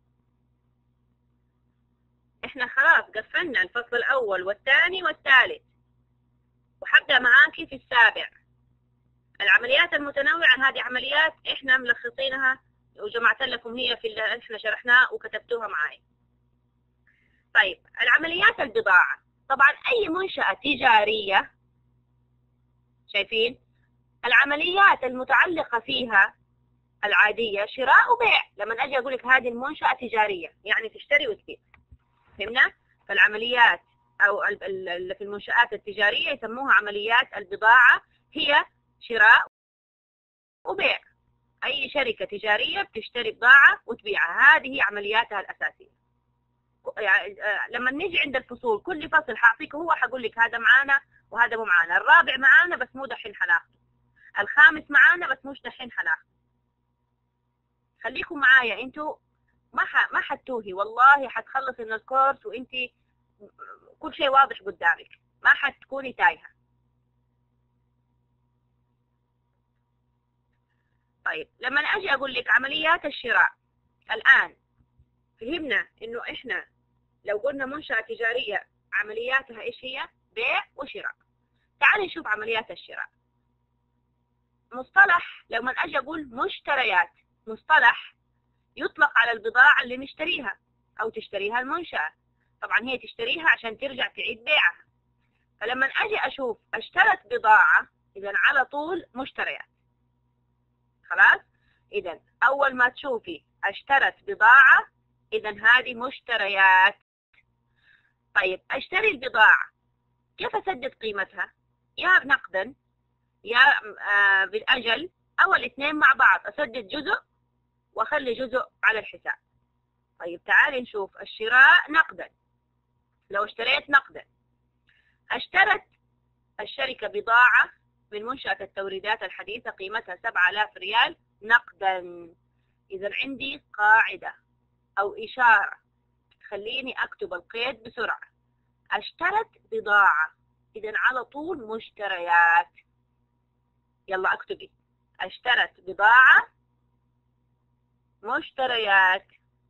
احنا خلاص قفلنا الفصل الأول والثاني والثالث، وحبدأ معاكي في السابع. العمليات المتنوعة هذه عمليات احنا ملخصينها وجمعت لكم هي في اللي احنا شرحناه وكتبتوها معي. طيب العمليات البضاعة، طبعا أي منشأة تجارية شايفين العمليات المتعلقة فيها العادية شراء وبيع. لما أجي أقول لك هذه المنشأة تجارية يعني تشتري وتبيع، فهمنا؟ فالعمليات أو اللي في المنشآت التجارية يسموها عمليات البضاعة، هي شراء وبيع. أي شركة تجارية بتشتري بضاعة وتبيعها، هذه هي عملياتها الأساسية. يعني لما نيجي عند الفصول كل فصل حاعطيك هو حقول لك هذا معانا وهذا مو معانا، الرابع معانا بس مو دحين حناخده، الخامس معانا بس مش دحين حناخده. خليكم معايا انتوا، ما ح... ما حتوهي والله، حتخلص من الكورس وانت كل شيء واضح قدامك، ما حتكوني تايهه. طيب لما اجي اقول لك عمليات الشراء، الان فهمنا انه احنا لو قلنا منشأة تجارية عملياتها ايش هي؟ بيع وشراء. تعالي نشوف عمليات الشراء. مصطلح لما اجي اقول مشتريات، مصطلح يطلق على البضاعة اللي نشتريها او تشتريها المنشأة. طبعا هي تشتريها عشان ترجع تعيد بيعها. فلما اجي اشوف اشترت بضاعة، اذا على طول مشتريات. خلاص؟ اذا اول ما تشوفي اشترت بضاعة اذا هذه مشتريات. طيب اشتري البضاعة كيف اسدد قيمتها؟ يا نقدا يا بالاجل أو الاثنين مع بعض، أسدد جزء وأخلي جزء على الحساب. طيب تعالي نشوف الشراء نقدا. لو اشتريت نقدا، اشترت الشركة بضاعة من منشأة التوريدات الحديثة قيمتها سبعة آلاف ريال نقدا. إذا عندي قاعدة أو إشارة تخليني أكتب القيد بسرعة. اشترت بضاعة، إذا على طول مشتريات. يلا اكتبي، اشترت بضاعة مشتريات.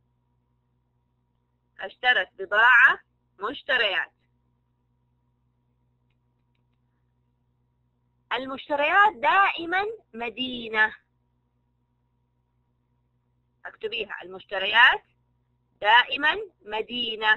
اشترت بضاعة مشتريات. المشتريات دائما مدينة. اكتبيها، المشتريات دائما مدينة.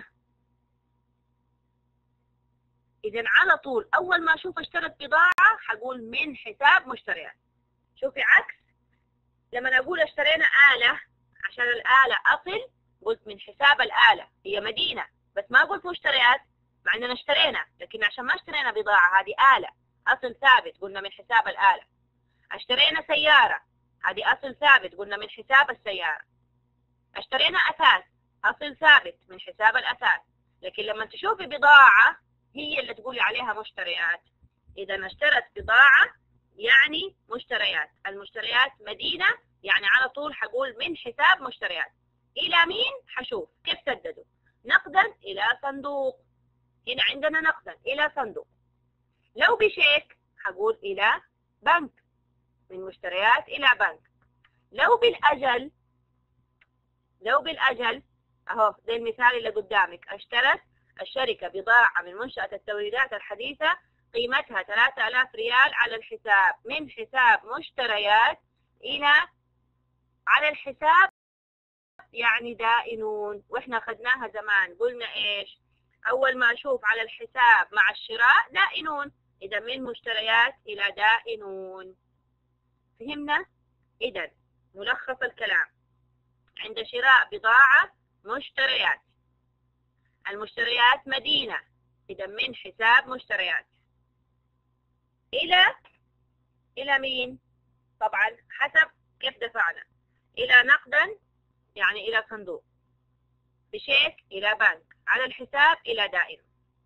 إذا على طول أول ما أشوف اشترت بضاعة حقول من حساب مشتريات. شوفي عكس لما أقول اشترينا آلة، عشان الآلة أصل قلت من حساب الآلة، هي مدينة بس ما قلت مشتريات مع أننا اشترينا، لكن عشان ما اشترينا بضاعة، هذه آلة أصل ثابت قلنا من حساب الآلة. اشترينا سيارة، هذه أصل ثابت قلنا من حساب السيارة. اشترينا أثاث، أصل ثابت من حساب الأثاث. لكن لما تشوفي بضاعة هي اللي تقولي عليها مشتريات. إذا اشترت بضاعة يعني مشتريات. المشتريات مدينة يعني على طول حقول من حساب مشتريات. إلى مين؟ حشوف كيف سددوا. نقدا إلى صندوق، هنا عندنا نقدا إلى صندوق. لو بشيك حقول إلى بنك، من مشتريات إلى بنك. لو بالأجل، لو بالأجل أهو ده المثال اللي قدامك. اشترت الشركة بضاعة من منشأة التوريدات الحديثة قيمتها ثلاثة آلاف ريال على الحساب، من حساب مشتريات إلى على الحساب يعني دائنون. وإحنا أخذناها زمان قلنا إيش؟ أول ما أشوف على الحساب مع الشراء دائنون، إذا من مشتريات إلى دائنون. فهمنا؟ إذا ملخص الكلام، عند شراء بضاعة مشتريات. المشتريات مدينة، إذا من حساب مشتريات. إلى إلى مين؟ طبعا حسب كيف دفعنا. إلى نقدا يعني إلى صندوق، بشيك إلى بنك، على الحساب إلى دائرة.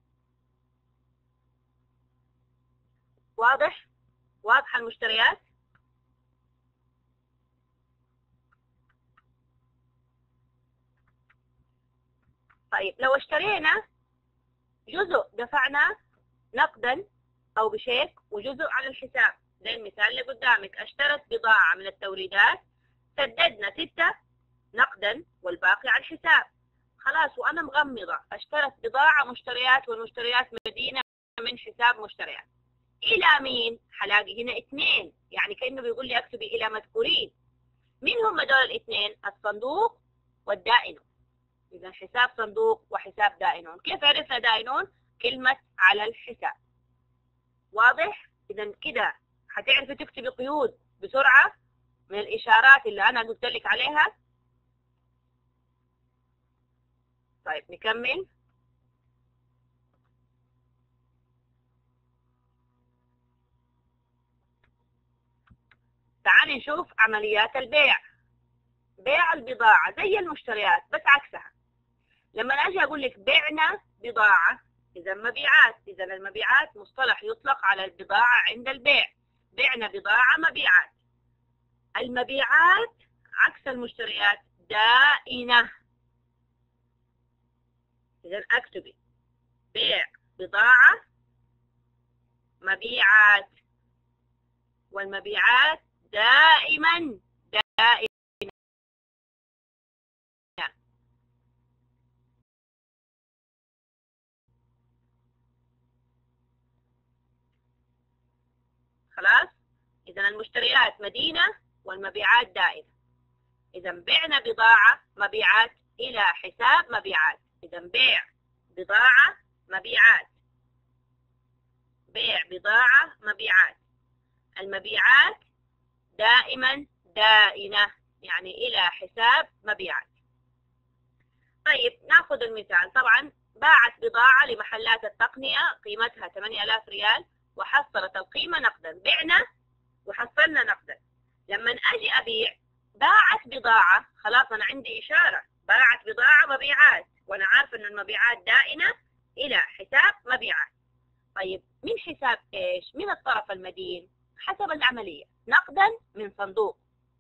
واضح؟ واضحة المشتريات؟ طيب لو اشترينا جزء دفعنا نقدا أو بشيك وجزء على الحساب، زي المثال اللي قدامك. اشترت بضاعة من التوريدات، سددنا ستة نقدا والباقي على الحساب. خلاص وأنا مغمضة، اشترت بضاعة مشتريات والمشتريات مدينة من حساب مشتريات. إلى مين؟ حلاقي هنا اثنين، يعني كأنه بيقول لي اكتبي إلى مذكورين. مين هم دول الاثنين؟ الصندوق والدائنون. إذا حساب صندوق وحساب دائنون. كيف عرفنا دائنون؟ كلمة على الحساب. واضح؟ إذا كده هتعرفي تكتبي قيود بسرعة من الإشارات اللي أنا قلت لك عليها. طيب نكمل. تعالي نشوف عمليات البيع. بيع البضاعة زي المشتريات بس عكسها. لما أجي أقول لك بعنا بضاعة، إذا مبيعات. إذا المبيعات مصطلح يطلق على البضاعة عند البيع. بعنا بضاعة مبيعات. المبيعات عكس المشتريات دائنة. إذا أكتبي بيع بضاعة مبيعات، والمبيعات دائما دائما. خلاص؟ إذا المشتريات مدينة والمبيعات دائمة. إذا بعنا بضاعة مبيعات إلى حساب مبيعات. إذا بيع بضاعة مبيعات، بيع بضاعة مبيعات. المبيعات دائما دائنة يعني إلى حساب مبيعات. طيب ناخذ المثال. طبعا باعت بضاعة لمحلات التقنية قيمتها ثمانية آلاف ريال وحصلت القيمة نقدا. بعنا وحصلنا نقدا. لما أجي أبيع باعت بضاعة، خلاص أنا عندي إشارة باعت بضاعة مبيعات، وأنا عارفة إن المبيعات دائنة إلى حساب مبيعات. طيب من حساب إيش؟ من الطرف المدين حسب العملية، نقدا من صندوق،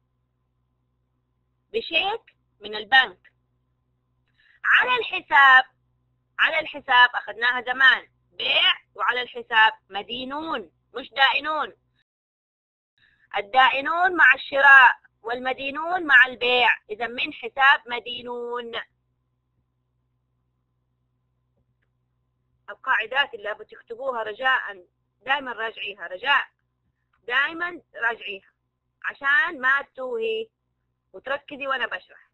بشيك من البنك. على الحساب، على الحساب أخذناها زمان بيع، وعلى الحساب مدينون مش دائنون. الدائنون مع الشراء والمدينون مع البيع، إذا من حساب مدينون. القاعدات اللي بتكتبوها رجاء دائما راجعيها، رجاء دائما راجعيها عشان ما تتوهي وتركزي وانا بشرح.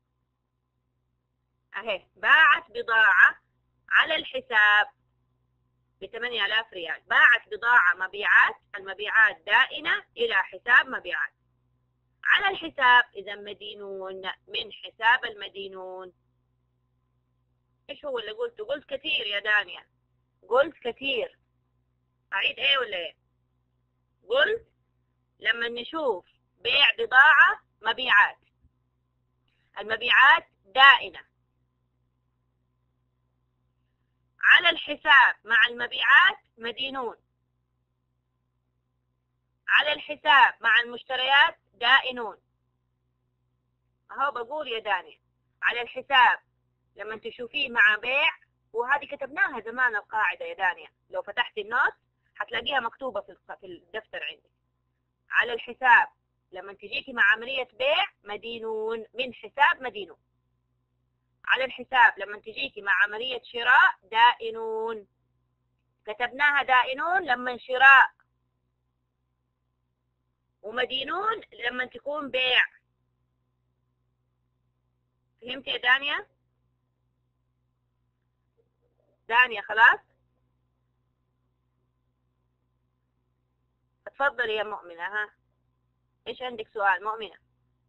اهي باعت بضاعة على الحساب بثمانية آلاف ريال، باعت بضاعة مبيعات، المبيعات دائنة إلى حساب مبيعات. على الحساب إذا مدينون، من حساب المدينون. إيش هو اللي قلته؟ قلت كثير يا دانيا، قلت كثير. أعيد إيه ولا إيه؟ قلت لما نشوف بيع بضاعة مبيعات، المبيعات دائنة على الحساب مع المبيعات مدينون، على الحساب مع المشتريات دائنون. اهو بقول يا دانيا على الحساب لما تشوفيه مع بيع، وهذه كتبناها زمان القاعدة يا دانيا، لو فتحتي النوت هتلاقيها مكتوبة في الدفتر عندك. على الحساب لما تجيكي مع عملية بيع مدينون، من حساب مدينون. على الحساب لما تجيكي مع عملية شراء دائنون، كتبناها دائنون لما شراء، ومدينون لما تكون بيع. فهمت يا دانيا؟ دانيا خلاص؟ اتفضلي يا مؤمنة. ها ايش عندك سؤال مؤمنة؟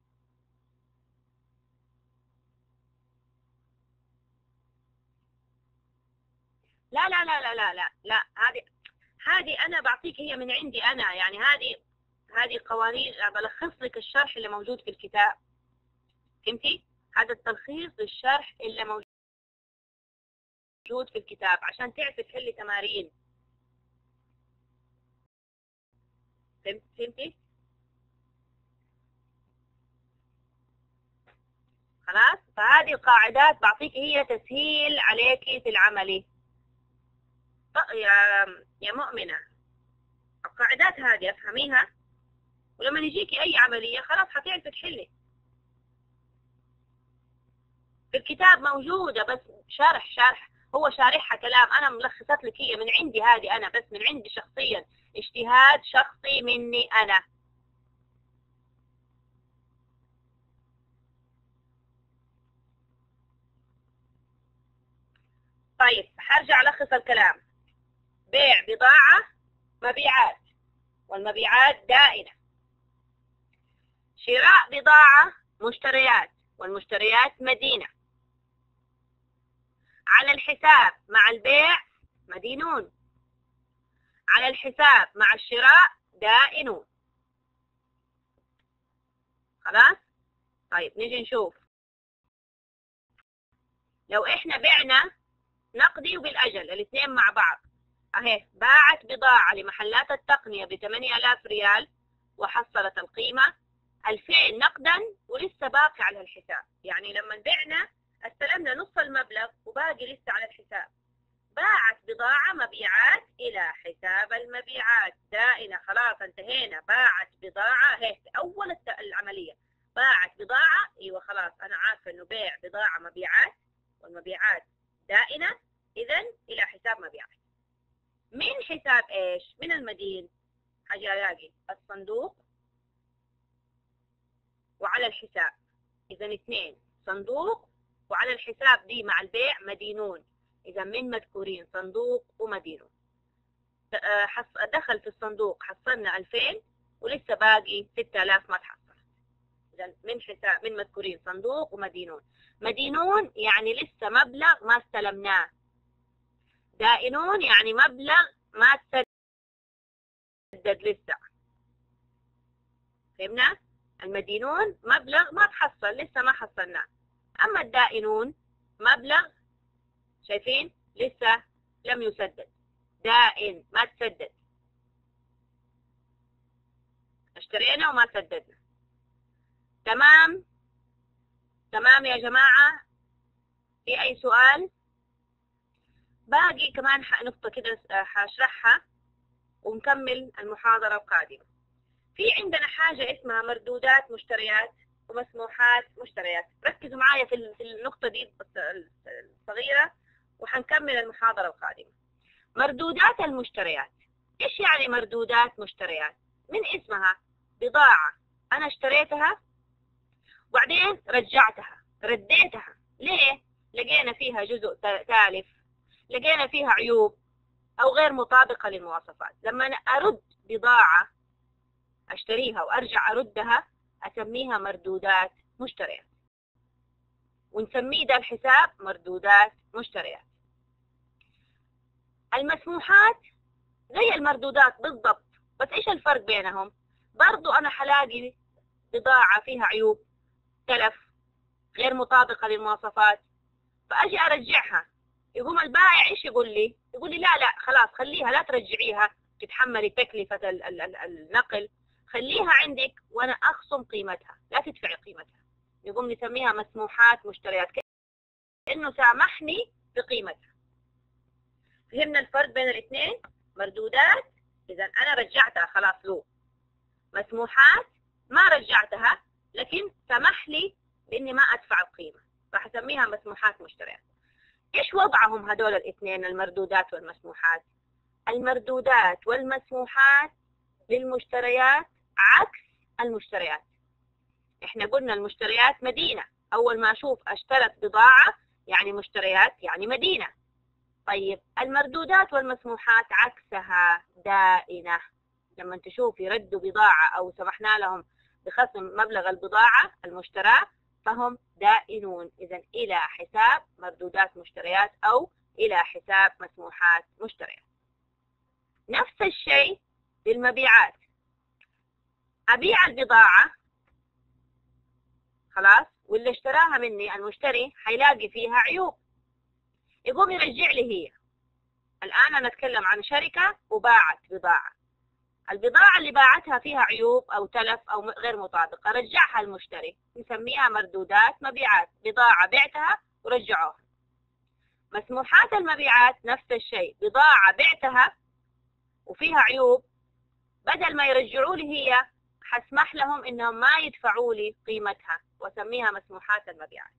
لا لا لا لا لا لا لا هذه هذه انا بعطيك هي من عندي انا، يعني هذه هذه قوانين بلخص لك الشرح اللي موجود في الكتاب. فهمتي؟ هذا التلخيص للشرح اللي موجود في الكتاب عشان تعرفي تحلي تمارين. فهمتي؟ خلاص؟ فهذه القاعدات بعطيك هي تسهيل عليكي في العملي. يا يا مؤمنة القاعدات هذه افهميها، ولما يجيكي اي عملية خلاص حتعرفي تحلي. في الكتاب موجودة بس شرح شرح هو شارحها كلام، انا ملخصت لك هي من عندي، هذه انا بس من عندي شخصيا، اجتهاد شخصي مني انا. طيب حرجع الخص الكلام. بيع بضاعة مبيعات، والمبيعات دائنة. شراء بضاعة مشتريات، والمشتريات مدينة. على الحساب مع البيع مدينون، على الحساب مع الشراء دائنون. خلاص؟ طيب نيجي نشوف لو احنا بعنا نقدي وبالأجل الاثنين مع بعض. اهي باعت بضاعة لمحلات التقنية بثمانية آلاف ريال وحصلت القيمة ألفين نقدا ولسه باقي على الحساب، يعني لما بعنا استلمنا نصف المبلغ وباقي لسه على الحساب. باعت بضاعة مبيعات إلى حساب المبيعات دائنة. خلاص انتهينا. باعت بضاعة هيك أول العملية، باعت بضاعة. أيوة خلاص أنا عارفة إنه بيع بضاعة مبيعات، والمبيعات دائنة، إذا إلى حساب مبيعات. من حساب إيش؟ من المدين حاجة ألاقي الصندوق وعلى الحساب، إذا اثنين صندوق وعلى الحساب دي مع البيع مدينون، إذا من مذكورين صندوق ومدينون. دخل في الصندوق حصلنا ألفين ولسه باقي ستة آلاف ما تحصل، إذا من حساب من مذكورين صندوق ومدينون. مدينون يعني لسه مبلغ ما استلمناه، دائنون يعني مبلغ ما تسدد لسه. فهمنا؟ المدينون مبلغ ما تحصل، لسه ما حصلناه. أما الدائنون مبلغ، شايفين لسه لم يسدد، دائن ما تسدد، اشترينا وما سددنا. تمام تمام يا جماعة، في أي سؤال؟ باقي كمان نقطة كده هشرحها ونكمل المحاضرة القادمة. في عندنا حاجة اسمها مردودات مشتريات ومسموحات مشتريات. ركزوا معايا في النقطة دي الصغيرة وحنكمل المحاضرة القادمة. مردودات المشتريات، ايش يعني مردودات مشتريات؟ من اسمها بضاعة أنا اشتريتها وبعدين رجعتها، رديتها. ليه؟ لقينا فيها جزء تالف، لقينا فيها عيوب أو غير مطابقة للمواصفات. لما أنا أرد بضاعة أشتريها وأرجع أردها أسميها مردودات مشتريات، ونسميه ده الحساب مردودات مشتريات. المسموحات زي المردودات بالضبط، بس إيش الفرق بينهم؟ برضو أنا حلاقي بضاعة فيها عيوب، تلف، غير مطابقة للمواصفات، فأجي أرجعها. يقوم البائع إيش يقول لي؟ يقول لي لا لا خلاص خليها، لا ترجعيها تتحملي تكلفة النقل، خليها عندك وأنا أخصم قيمتها، لا تدفعي قيمتها. يقوم نسميها مسموحات مشتريات، كأنه سامحني بقيمتها. فهمنا الفرق بين الاثنين؟ مردودات إذا أنا رجعتها خلاص له، مسموحات ما رجعتها لكن سمح لي بإني ما أدفع القيمة، راح أسميها مسموحات مشتريات. إيش وضعهم هدول الاثنين المردودات والمسموحات؟ المردودات والمسموحات للمشتريات عكس المشتريات. إحنا قلنا المشتريات مدينة، أول ما أشوف اشترت بضاعة يعني مشتريات يعني مدينة. طيب المردودات والمسموحات عكسها دائنة. لما تشوفي ردوا بضاعة أو سمحنا لهم بخصم مبلغ البضاعة المشتراه فهم دائنون، إذن إلى حساب مردودات مشتريات أو إلى حساب مسموحات مشتريات. نفس الشيء للمبيعات. أبيع البضاعة خلاص، واللي اشتراها مني المشتري حيلاقي فيها عيوب، يقوم يرجع لي هي. الآن أنا أتكلم عن شركة وباعت بضاعة، البضاعة اللي باعتها فيها عيوب أو تلف أو غير مطابقة، رجعها المشتري، نسميها مردودات مبيعات، بضاعة بعتها ورجعوها. مسموحات المبيعات نفس الشيء، بضاعة بعتها وفيها عيوب، بدل ما يرجعوا لي هي حسمح لهم إنهم ما يدفعوا لي قيمتها وسميها مسموحات المبيعات.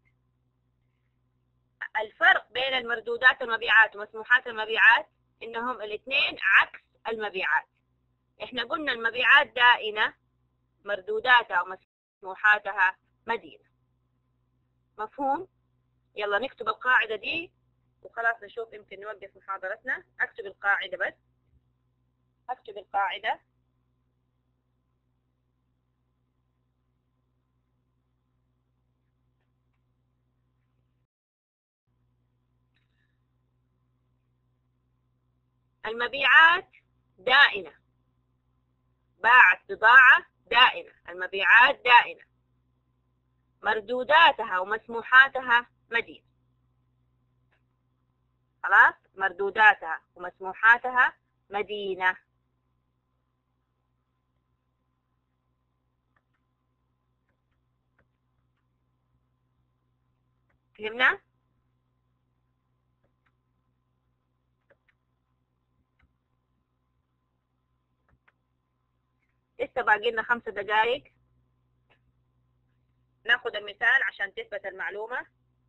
الفرق بين المردودات المبيعات ومسموحات المبيعات إنهم الاثنين عكس المبيعات. إحنا قلنا المبيعات دائنة، مردوداتها ومسموحاتها مدينة. مفهوم؟ يلا نكتب القاعدة دي وخلاص نشوف يمكن نوقف محاضرتنا. أكتب القاعدة بس، أكتب القاعدة. المبيعات دائنة، باعت بضاعة دائنة، المبيعات دائنة، مردوداتها ومسموحاتها مدينة. خلاص، مردوداتها ومسموحاتها مدينة. فهمنا؟ لسه باقي لنا خمس دقائق، ناخذ المثال عشان تثبت المعلومة.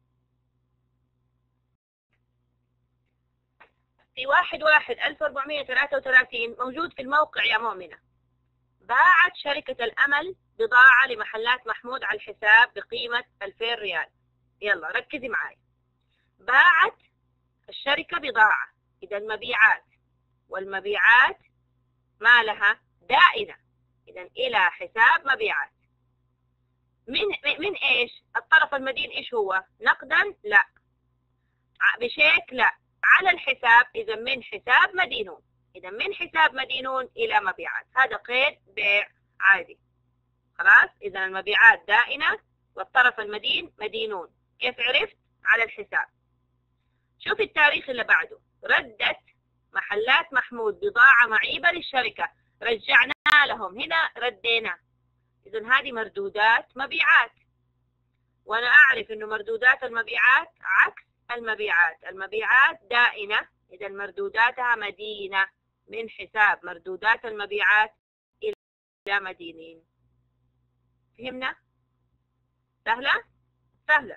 في واحد واحد ألف وأربعمائة وثلاثة وثلاثين موجود في الموقع يا مؤمنة. باعت شركة الأمل بضاعة لمحلات محمود على الحساب بقيمة ألفين ريال. يلا ركزي معاي. باعت الشركة بضاعة، إذا المبيعات والمبيعات ما لها دائنة، إذا إلى حساب مبيعات. من من إيش؟ الطرف المدين إيش هو؟ نقدا؟ لا. بشيك؟ لا. على الحساب، إذا من حساب مدينون، إذا من حساب مدينون إلى مبيعات. هذا قيد بيع عادي. خلاص، إذا المبيعات دائنة والطرف المدين مدينون. كيف عرفت؟ على الحساب. شوف التاريخ اللي بعده، ردت محلات محمود بضاعة معيبة للشركة، رجعنا لهم، هنا ردينا. إذا هذه مردودات مبيعات، وأنا أعرف إنه مردودات المبيعات عكس المبيعات، المبيعات دائنة، إذا مردوداتها مدينة، من حساب مردودات المبيعات إلى مدينين. فهمنا؟ سهلة؟ سهلة.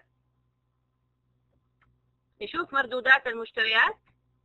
نشوف مردودات المشتريات.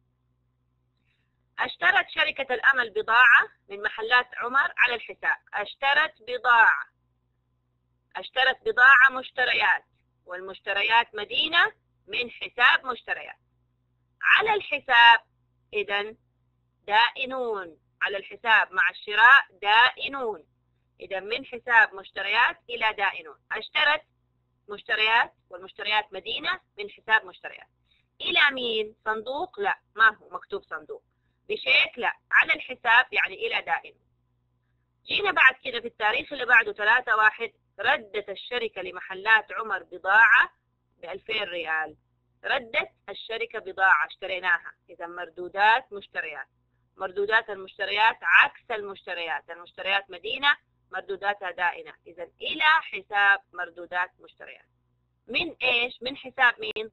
اشترت شركة الأمل بضاعة من محلات عمر على الحساب. اشترت بضاعة، اشترت بضاعة مشتريات، والمشتريات مدينة، من حساب مشتريات. على الحساب إذا دائنون، على الحساب مع الشراء دائنون، إذا من حساب مشتريات إلى دائنون. اشترت مشتريات والمشتريات مدينة، من حساب مشتريات. إلى مين؟ صندوق؟ لا، ما هو مكتوب صندوق. بشيك؟ لا. على الحساب يعني إلى دائنون. جينا بعد كده في التاريخ اللي بعده ثلاثة واحد، ردت الشركة لمحلات عمر بضاعة بألفين ريال. ردت الشركة بضاعة اشتريناها، إذا مردودات مشتريات. مردودات المشتريات عكس المشتريات، المشتريات مدينة، مردوداتها دائنة، إذا إلى حساب مردودات مشتريات. من إيش؟ من حساب مين؟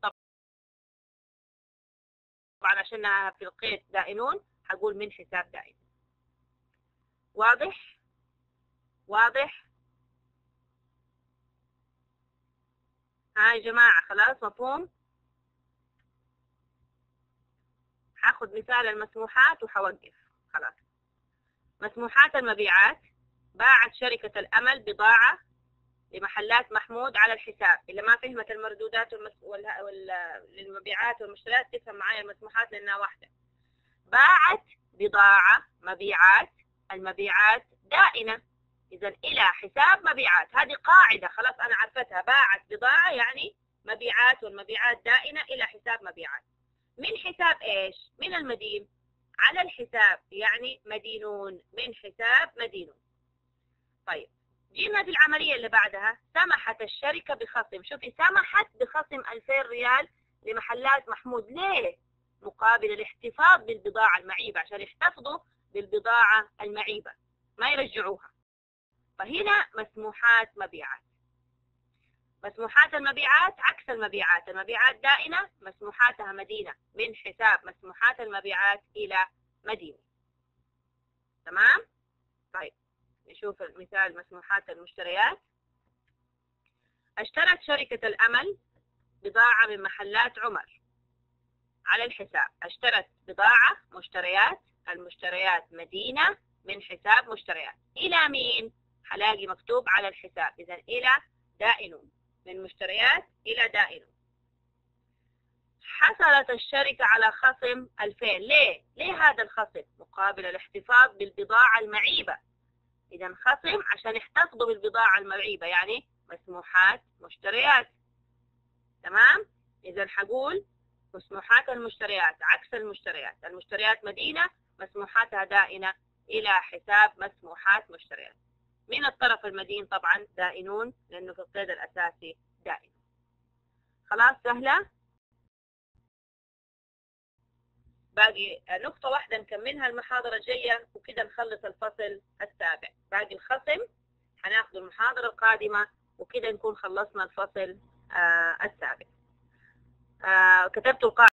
طبعا عشانها في القيد دائنون هقول من حساب دائن. واضح؟ واضح؟ ها يا جماعة خلاص مفهوم؟ هاخد مثال المسموحات وحوقف خلاص. مسموحات المبيعات، باعت شركة الأمل بضاعة لمحلات محمود على الحساب. اللي ما فهمت المردودات والمس... وال... وال... للمبيعات والمشتريات تفهم معايا المسموحات لأنها واحدة. باعت بضاعة مبيعات، المبيعات دائنة، إذا إلى حساب مبيعات. هذه قاعدة خلاص أنا عرفتها، باعت بضاعة يعني مبيعات، والمبيعات دائنة إلى حساب مبيعات. من حساب إيش؟ من المدين. على الحساب يعني مدينون، من حساب مدينون. طيب جينا في العملية اللي بعدها، سمحت الشركة بخصم. شوفي، سمحت بخصم ألفين ريال لمحلات محمود. ليه؟ مقابل الاحتفاظ بالبضاعة المعيبة، عشان يحتفظوا بالبضاعة المعيبة ما يرجعوها. فهنا مسموحات مبيعات. مسموحات المبيعات عكس المبيعات، المبيعات دائنة، مسموحاتها مدينة، من حساب مسموحات المبيعات إلى مدينة. تمام؟ طيب نشوف مثال مسموحات المشتريات. اشترت شركة الأمل بضاعة من محلات عمر على الحساب. اشترت بضاعة مشتريات، المشتريات مدينة، من حساب مشتريات. إلى مين؟ هلاقي مكتوب على الحساب، إذا إلى دائنون، من مشتريات إلى دائنون. حصلت الشركة على خصم ألفين. ليه؟ ليه هذا الخصم؟ مقابل الاحتفاظ بالبضاعة المعيبة. إذا خصم عشان يحتفظوا بالبضاعة المعيبة، يعني مسموحات مشتريات. تمام؟ إذا حقول مسموحات المشتريات عكس المشتريات، المشتريات مدينة، مسموحاتها دائنة، إلى حساب مسموحات مشتريات. من الطرف المدين طبعا دائنون، لأنه في القيد الأساسي دائن. خلاص سهلة؟ باقي نقطة واحدة نكملها المحاضرة الجاية وكده نخلص الفصل السابع. باقي الخصم هناخد المحاضرة القادمة وكده نكون خلصنا الفصل آه السابع. آه كتبت القاعدة